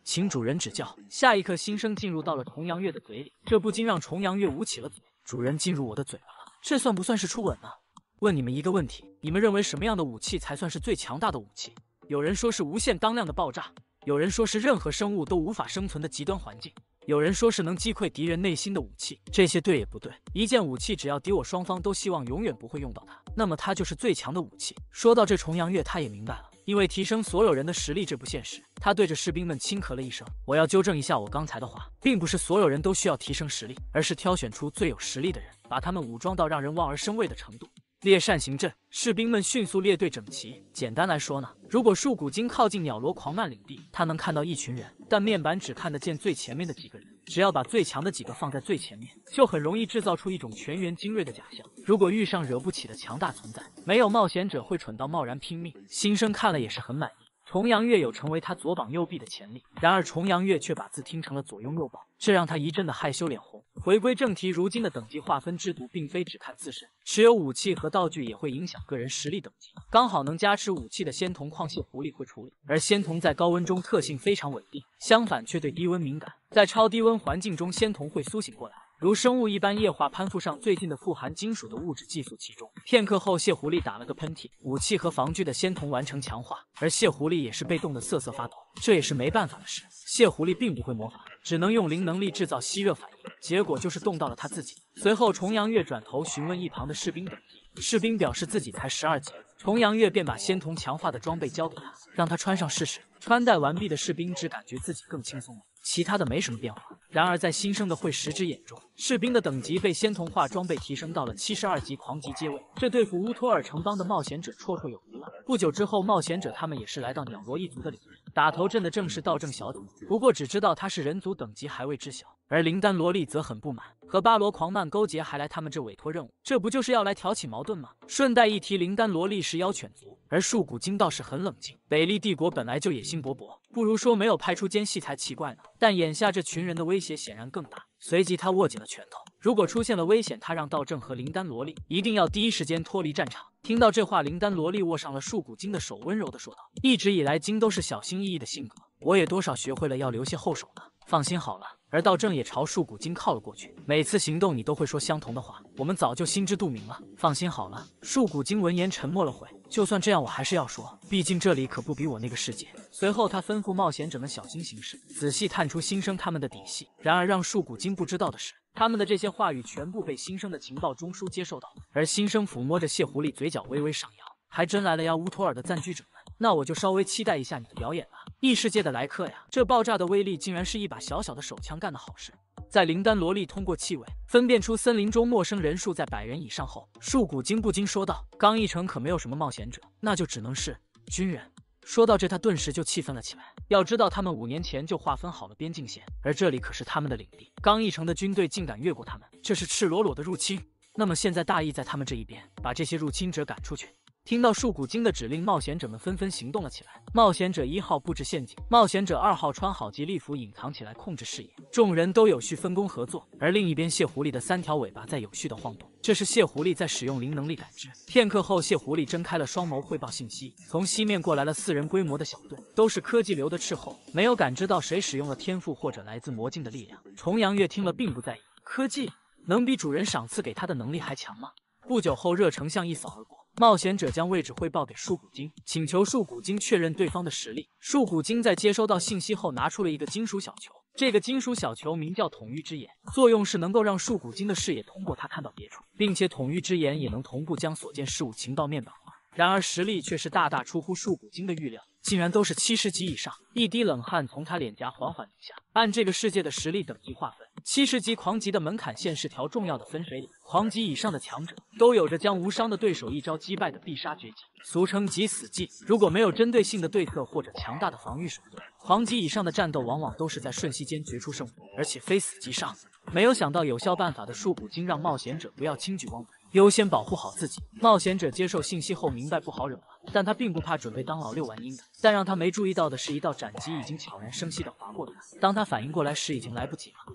请主人指教。下一刻，新生进入到了重阳月的嘴里，这不禁让重阳月捂起了嘴。主人进入我的嘴巴了，这算不算是初吻呢？问你们一个问题，你们认为什么样的武器才算是最强大的武器？有人说是无限当量的爆炸，有人说是任何生物都无法生存的极端环境，有人说是能击溃敌人内心的武器。这些对也不对，一件武器只要敌我双方都希望永远不会用到它，那么它就是最强的武器。说到这，重阳月他也明白了，因为提升所有人的实力这不现实，他对着士兵们轻咳了一声。我要纠正一下我刚才的话，并不是所有人都需要提升实力，而是挑选出最有实力的人，把他们武装到让人望而生畏的程度。列扇形阵，士兵们迅速列队整齐。简单来说呢，如果树谷京靠近鸟罗狂漫领地，他能看到一群人，但面板只看得见最前面的几个人。只要把最强的几个放在最前面，就很容易制造出一种全员精锐的假象。如果遇上惹不起的强大存在，没有冒险者会蠢到贸然拼命。新生看了也是很满意。重阳月有成为他左膀右臂的潜力，然而重阳月却把字听成了左拥右抱，这让他一阵的害羞脸红。回归正题，如今的等级划分制度并非只看自身，持有武器和道具也会影响个人实力等级。刚好能加持武器的仙铜矿蟹狐狸会处理，而仙铜在高温中特性非常稳定，相反却对低温敏感，在超低温环境中仙铜会苏醒过来，如生物一般液化攀附上最近的富含金属的物质寄宿其中。片刻后，蟹狐狸打了个喷嚏，武器和防具的仙铜完成强化，而蟹狐狸也是被冻得瑟瑟发抖。这也是没办法的事，蟹狐狸并不会魔法，只能用灵能力制造吸热反应，结果就是冻到了他自己。随后，重阳月转头询问一旁的士兵等级，士兵表示自己才十二级，重阳月便把仙铜强化的装备交给他，让他穿上试试。穿戴完毕的士兵只感觉自己更轻松了，其他的没什么变化。然而在新生的会识之眼中，士兵的等级被仙铜化装备提升到了七十二级狂级阶位，这对付乌托尔城邦的冒险者绰绰有余了。不久之后，冒险者他们也是来到鸟罗一族的领地，打头阵的正是道正小姐，不过只知道她是人族，等级还未知晓。而灵丹萝莉则很不满，和巴罗狂漫勾结，还来他们这委托任务，这不就是要来挑起矛盾吗？顺带一提，灵丹萝莉是妖犬族，而树谷京倒是很冷静。北利帝国本来就野心勃勃，不如说没有派出奸细才奇怪呢。但眼下这群人的威胁显然更大，随即他握紧了拳头。如果出现了危险，他让道正和灵丹萝莉一定要第一时间脱离战场。听到这话，灵丹萝莉握上了树谷京的手，温柔地说道：“一直以来，京都是小心翼翼的性格，我也多少学会了要留些后手呢。放心好了。”而道正也朝树谷京靠了过去，每次行动你都会说相同的话，我们早就心知肚明了。放心好了。树谷京闻言沉默了会，就算这样，我还是要说，毕竟这里可不比我那个世界。随后他吩咐冒险者们小心行事，仔细探出新生他们的底细。然而让树谷京不知道的是，他们的这些话语全部被新生的情报中枢接受到，而新生抚摸着蟹狐狸，嘴角微微上扬，还真来了呀，乌托尔的赞居者们，那我就稍微期待一下你的表演了。异世界的来客呀，这爆炸的威力竟然是一把小小的手枪干的好事。在灵丹萝莉通过气味分辨出森林中陌生人数在百人以上后，树谷京不禁说道：“刚一城可没有什么冒险者，那就只能是军人。”说到这，他顿时就气愤了起来。要知道，他们五年前就划分好了边境线，而这里可是他们的领地。刚一城的军队竟敢越过他们，这是赤裸裸的入侵。那么现在大义在他们这一边，把这些入侵者赶出去。听到树谷京的指令，冒险者们纷纷行动了起来。冒险者一号布置陷阱，冒险者二号穿好吉利服隐藏起来控制视野，众人都有序分工合作。而另一边，蟹狐狸的三条尾巴在有序的晃动，这是蟹狐狸在使用灵能力感知。片刻后，蟹狐狸睁开了双眸汇报信息，从西面过来了四人规模的小队，都是科技流的斥候，没有感知到谁使用了天赋或者来自魔镜的力量。重阳月听了并不在意，科技能比主人赏赐给他的能力还强吗？不久后，热成像一扫而过。冒险者将位置汇报给树谷京，请求树谷京确认对方的实力。树谷京在接收到信息后，拿出了一个金属小球。这个金属小球名叫统御之眼，作用是能够让树谷京的视野通过它看到别处，并且统御之眼也能同步将所见事物情报面板化。然而实力却是大大出乎树谷京的预料，竟然都是七十级以上。一滴冷汗从他脸颊缓缓流下。按这个世界的实力等级划分，七十级狂级的门槛线是条重要的分水岭。狂级以上的强者都有着将无伤的对手一招击败的必杀绝技，俗称即死技。如果没有针对性的对策或者强大的防御手段，狂级以上的战斗往往都是在瞬息间决出胜负，而且非死即伤。没有想到有效办法的树谷京让冒险者不要轻举妄动，优先保护好自己。冒险者接受信息后明白不好惹了，但他并不怕准备当老六玩阴的。但让他没注意到的是，一道斩击已经悄然生息的划过他。当他反应过来时，已经来不及了。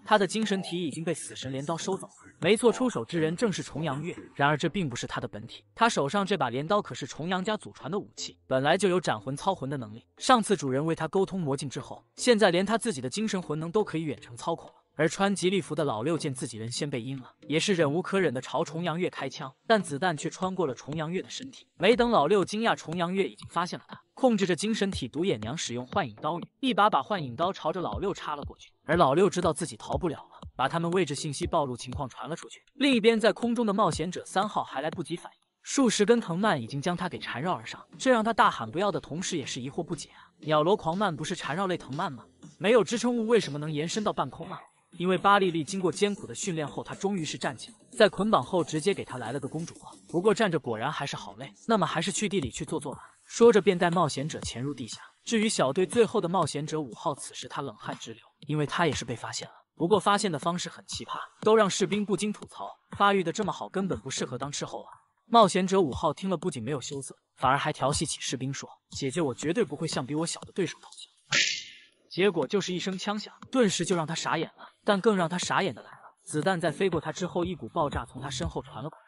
他的精神体已经被死神镰刀收走了。没错，出手之人正是重阳月。然而这并不是他的本体，他手上这把镰刀可是重阳家祖传的武器，本来就有斩魂操魂的能力。上次主人为他沟通魔镜之后，现在连他自己的精神魂能都可以远程操控了。而穿吉利服的老六见自己人先被阴了，也是忍无可忍的朝重阳月开枪，但子弹却穿过了重阳月的身体。没等老六惊讶，重阳月已经发现了他，控制着精神体独眼娘使用幻影刀女，一把把幻影刀朝着老六插了过去。而老六知道自己逃不了了，把他们位置信息暴露情况传了出去。另一边，在空中的冒险者三号还来不及反应，数十根藤蔓已经将他给缠绕而上，这让他大喊不要的同时也是疑惑不解啊！鸟罗狂蔓不是缠绕类藤蔓吗？没有支撑物为什么能延伸到半空呢？因为巴莉莉经过艰苦的训练后，她终于是站起来，在捆绑后直接给她来了个公主抱。不过站着果然还是好累，那么还是去地里去坐坐吧。说着便带冒险者潜入地下。至于小队最后的冒险者五号，此时他冷汗直流，因为他也是被发现了。不过发现的方式很奇葩，都让士兵不禁吐槽，发育的这么好，根本不适合当斥候啊。冒险者五号听了不仅没有羞涩，反而还调戏起士兵说：“姐姐，我绝对不会向比我小的对手投降。”结果就是一声枪响，顿时就让他傻眼了。但更让他傻眼的来了，子弹在飞过他之后，一股爆炸从他身后传了过来，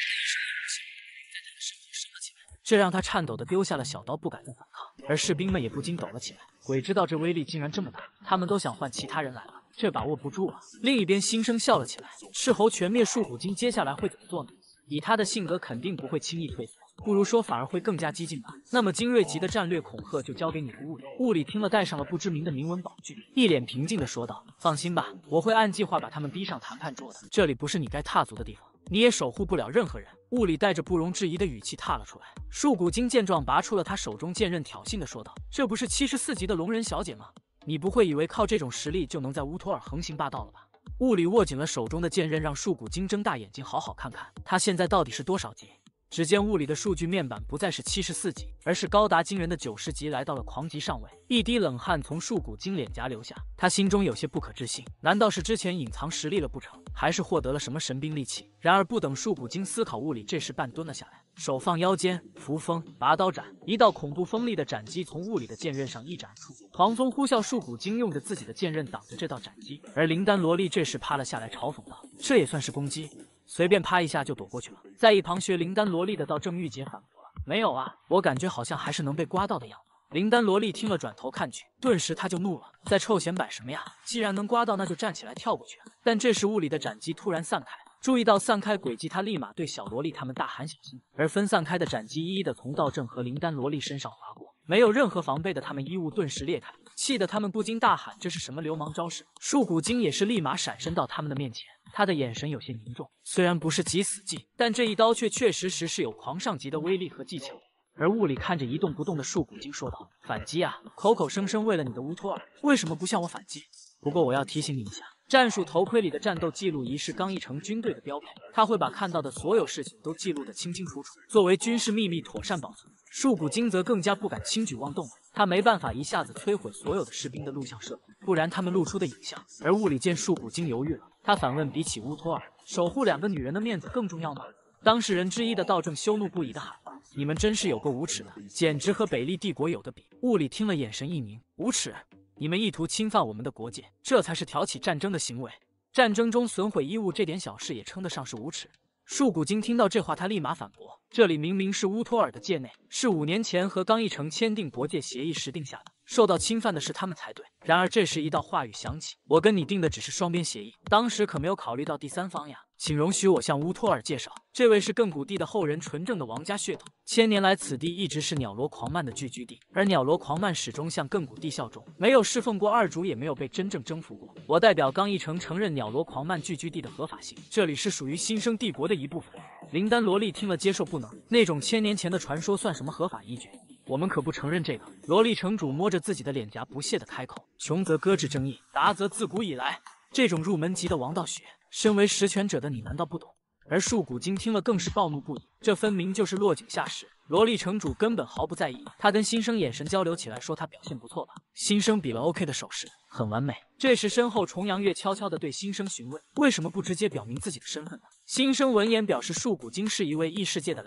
这让他颤抖的丢下了小刀，不敢再反抗。而士兵们也不禁抖了起来，鬼知道这威力竟然这么大，他们都想换其他人来了，这把握不住了。另一边，新生笑了起来，斥候全灭树虎精接下来会怎么做呢？以他的性格，肯定不会轻易退缩，不如说反而会更加激进吧。那么精锐级的战略恐吓就交给你了，物理。物理听了，戴上了不知名的铭文宝具，一脸平静的说道：“放心吧，我会按计划把他们逼上谈判桌的。这里不是你该踏足的地方，你也守护不了任何人。”物理带着不容置疑的语气踏了出来。树骨精见状，拔出了他手中剑刃，挑衅的说道：“这不是七十四级的龙人小姐吗？你不会以为靠这种实力就能在乌托尔横行霸道了吧？”物理握紧了手中的剑刃，让树骨精睁大眼睛好好看看他现在到底是多少级。只见物理的数据面板不再是七十四级，而是高达惊人的九十级，来到了狂级上位。一滴冷汗从树骨精脸颊流下，他心中有些不可置信，难道是之前隐藏实力了不成，还是获得了什么神兵利器？然而不等树骨精思考，物理这时半蹲了下来，手放腰间，扶风拔刀斩，一道恐怖锋利的斩击从物理的剑刃上一斩出。狂风呼啸，树骨精用着自己的剑刃挡着这道斩击，而灵丹萝莉这时趴了下来，嘲讽道：“这也算是攻击？随便啪一下就躲过去了。”在一旁学灵丹萝莉的道正玉洁反驳了：“没有啊，我感觉好像还是能被刮到的样子。”灵丹萝莉听了，转头看去，顿时他就怒了：“在臭显摆什么呀？既然能刮到，那就站起来跳过去啊！”但这时物理的斩击突然散开，注意到散开轨迹，他立马对小萝莉他们大喊小心。而分散开的斩击一一的从道正和灵丹萝莉身上划过，没有任何防备的他们衣物顿时裂开，气得他们不禁大喊：“这是什么流氓招式？”树骨精也是立马闪身到他们的面前，他的眼神有些凝重。虽然不是极死技，但这一刀却确实实是有狂上级的威力和技巧。而物理看着一动不动的树骨精说道：“反击啊，口口声声为了你的乌托尔，为什么不向我反击？不过我要提醒你一下，战术头盔里的战斗记录仪是刚一城军队的标配，他会把看到的所有事情都记录得清清楚楚，作为军事秘密妥善保存。”树骨精则更加不敢轻举妄动了，他没办法一下子摧毁所有的士兵的录像设备，不然他们露出的影像。而物理见树骨精犹豫了，他反问：“比起乌托尔，守护两个女人的面子更重要吗？”当事人之一的道正羞怒不已的喊道：“你们真是有够无耻的，简直和北利帝国有的比！”物理听了，眼神一凝：“无耻？你们意图侵犯我们的国界，这才是挑起战争的行为。战争中损毁衣物这点小事也称得上是无耻。”树骨精听到这话，他立马反驳：“这里明明是乌托尔的界内，是五年前和刚一城签订国界协议时定下的，受到侵犯的是他们才对。”然而这时一道话语响起：“我跟你定的只是双边协议，当时可没有考虑到第三方呀。请容许我向乌托尔介绍，这位是亘古地的后人，纯正的王家血统。千年来，此地一直是鸟罗狂漫的聚居地，而鸟罗狂漫始终向亘古地效忠，没有侍奉过二主，也没有被真正征服过。我代表刚一城承认鸟罗狂漫聚居地的合法性，这里是属于新生帝国的一部分。”灵丹萝莉听了接受不能，那种千年前的传说算什么合法依据？我们可不承认这个。萝莉城主摸着自己的脸颊，不屑地开口：“穷则搁置争议，达则自古以来，这种入门级的王道学，身为实权者的你难道不懂？”而树骨精听了更是暴怒不已，这分明就是落井下石。萝莉城主根本毫不在意，他跟新生眼神交流起来，说他表现不错吧。新生比了 OK 的手势，很完美。这时身后重阳月悄悄地对新生询问：“为什么不直接表明自己的身份呢？”新生闻言表示，树骨精是一位异世界的来客，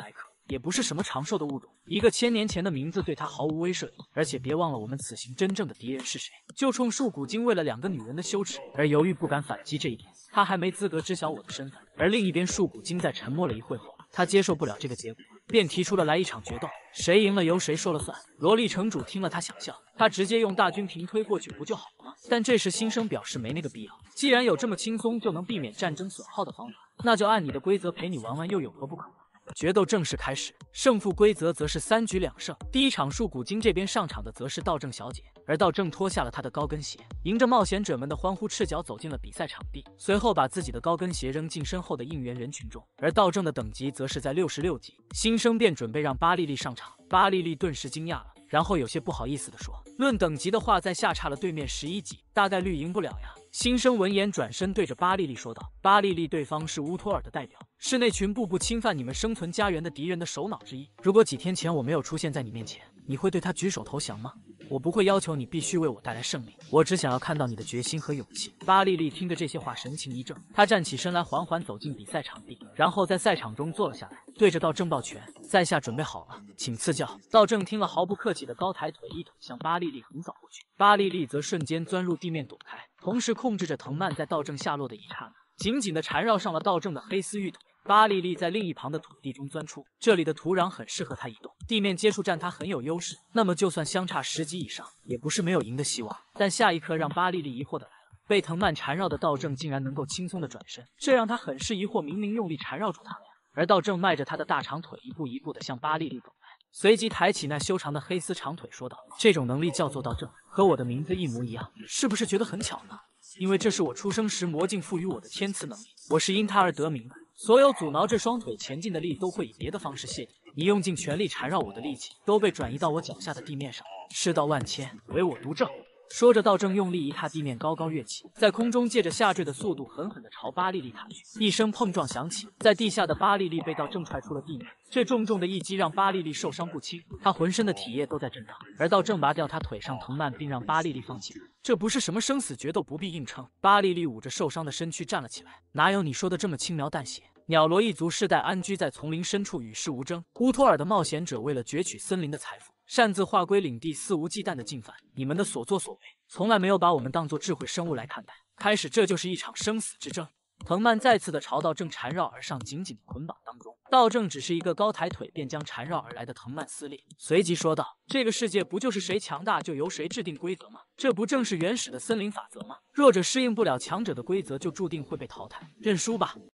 也不是什么长寿的物种。一个千年前的名字对他毫无威慑力。而且别忘了，我们此行真正的敌人是谁？就冲树古今为了两个女人的羞耻而犹豫不敢反击这一点，他还没资格知晓我的身份。而另一边，树古今在沉默了一会后，他接受不了这个结果，便提出了来一场决斗，谁赢了由谁说了算。萝莉城主听了他想笑，他直接用大军平推过去不就好了吗？但这时新生表示没那个必要，既然有这么轻松就能避免战争损耗的方法，那就按你的规则陪你玩玩，又有何不可？决斗正式开始，胜负规则则是三局两胜。第一场，树古今这边上场的则是道正小姐，而道正脱下了她的高跟鞋，迎着冒险者们的欢呼，赤脚走进了比赛场地，随后把自己的高跟鞋扔进身后的应援人群中。而道正的等级则是在六十六级，新生便准备让巴莉莉上场。巴莉莉顿时惊讶了，然后有些不好意思地说：“论等级的话，在下差了对面十一级，大概率赢不了呀。”新生闻言转身对着巴莉莉说道：“巴莉莉，对方是乌托尔的代表，是那群步步侵犯你们生存家园的敌人的首脑之一。如果几天前我没有出现在你面前，你会对他举手投降吗？我不会要求你必须为我带来胜利，我只想要看到你的决心和勇气。”巴莉莉听着这些话，神情一怔，她站起身来，缓缓走进比赛场地，然后在赛场中坐了下来，对着道正抱拳：“在下准备好了，请赐教。”道正听了，毫不客气的高抬腿，一腿向巴莉莉横扫过去。巴莉莉则瞬间钻入地面躲开，同时控制着藤蔓在道正下落的一刹那，紧紧地缠绕上了道正的黑丝玉腿。巴莉莉在另一旁的土地中钻出，这里的土壤很适合她移动，地面接触战她很有优势，那么就算相差十级以上，也不是没有赢的希望。但下一刻让巴莉莉疑惑的来了，被藤蔓缠绕的道正竟然能够轻松的转身，这让她很是疑惑，明明用力缠绕住他了呀。而道正迈着他的大长腿，一步一步的向巴莉莉走来，随即抬起那修长的黑丝长腿说道：“这种能力叫做道正，和我的名字一模一样，是不是觉得很巧呢？因为这是我出生时魔镜赋予我的天赐能力，我是因它而得名的。所有阻挠这双腿前进的力都会以别的方式卸掉，你用尽全力缠绕我的力气都被转移到我脚下的地面上，世道万千，唯我独正。”说着，道正用力一踏地面，高高跃起，在空中借着下坠的速度狠狠地朝巴莉莉踏去。一声碰撞响起，在地下的巴莉莉被道正踹出了地面。这重重的一击让巴莉莉受伤不轻，她浑身的体液都在震荡。而道正拔掉她腿上藤蔓，并让巴莉莉放弃。这不是什么生死决斗，不必硬撑。巴莉莉捂着受伤的身躯站了起来，哪有你说的这么轻描淡写？鸟罗一族世代安居在丛林深处，与世无争。乌托尔的冒险者为了攫取森林的财富，擅自划归领地，肆无忌惮的进犯。你们的所作所为，从来没有把我们当作智慧生物来看待。开始，这就是一场生死之争。藤蔓再次的朝道正缠绕而上，紧紧捆绑当中。道正只是一个高抬腿，便将缠绕而来的藤蔓撕裂，随即说道：“这个世界不就是谁强大就由谁制定规则吗？这不正是原始的森林法则吗？弱者适应不了强者的规则，就注定会被淘汰。认输吧。”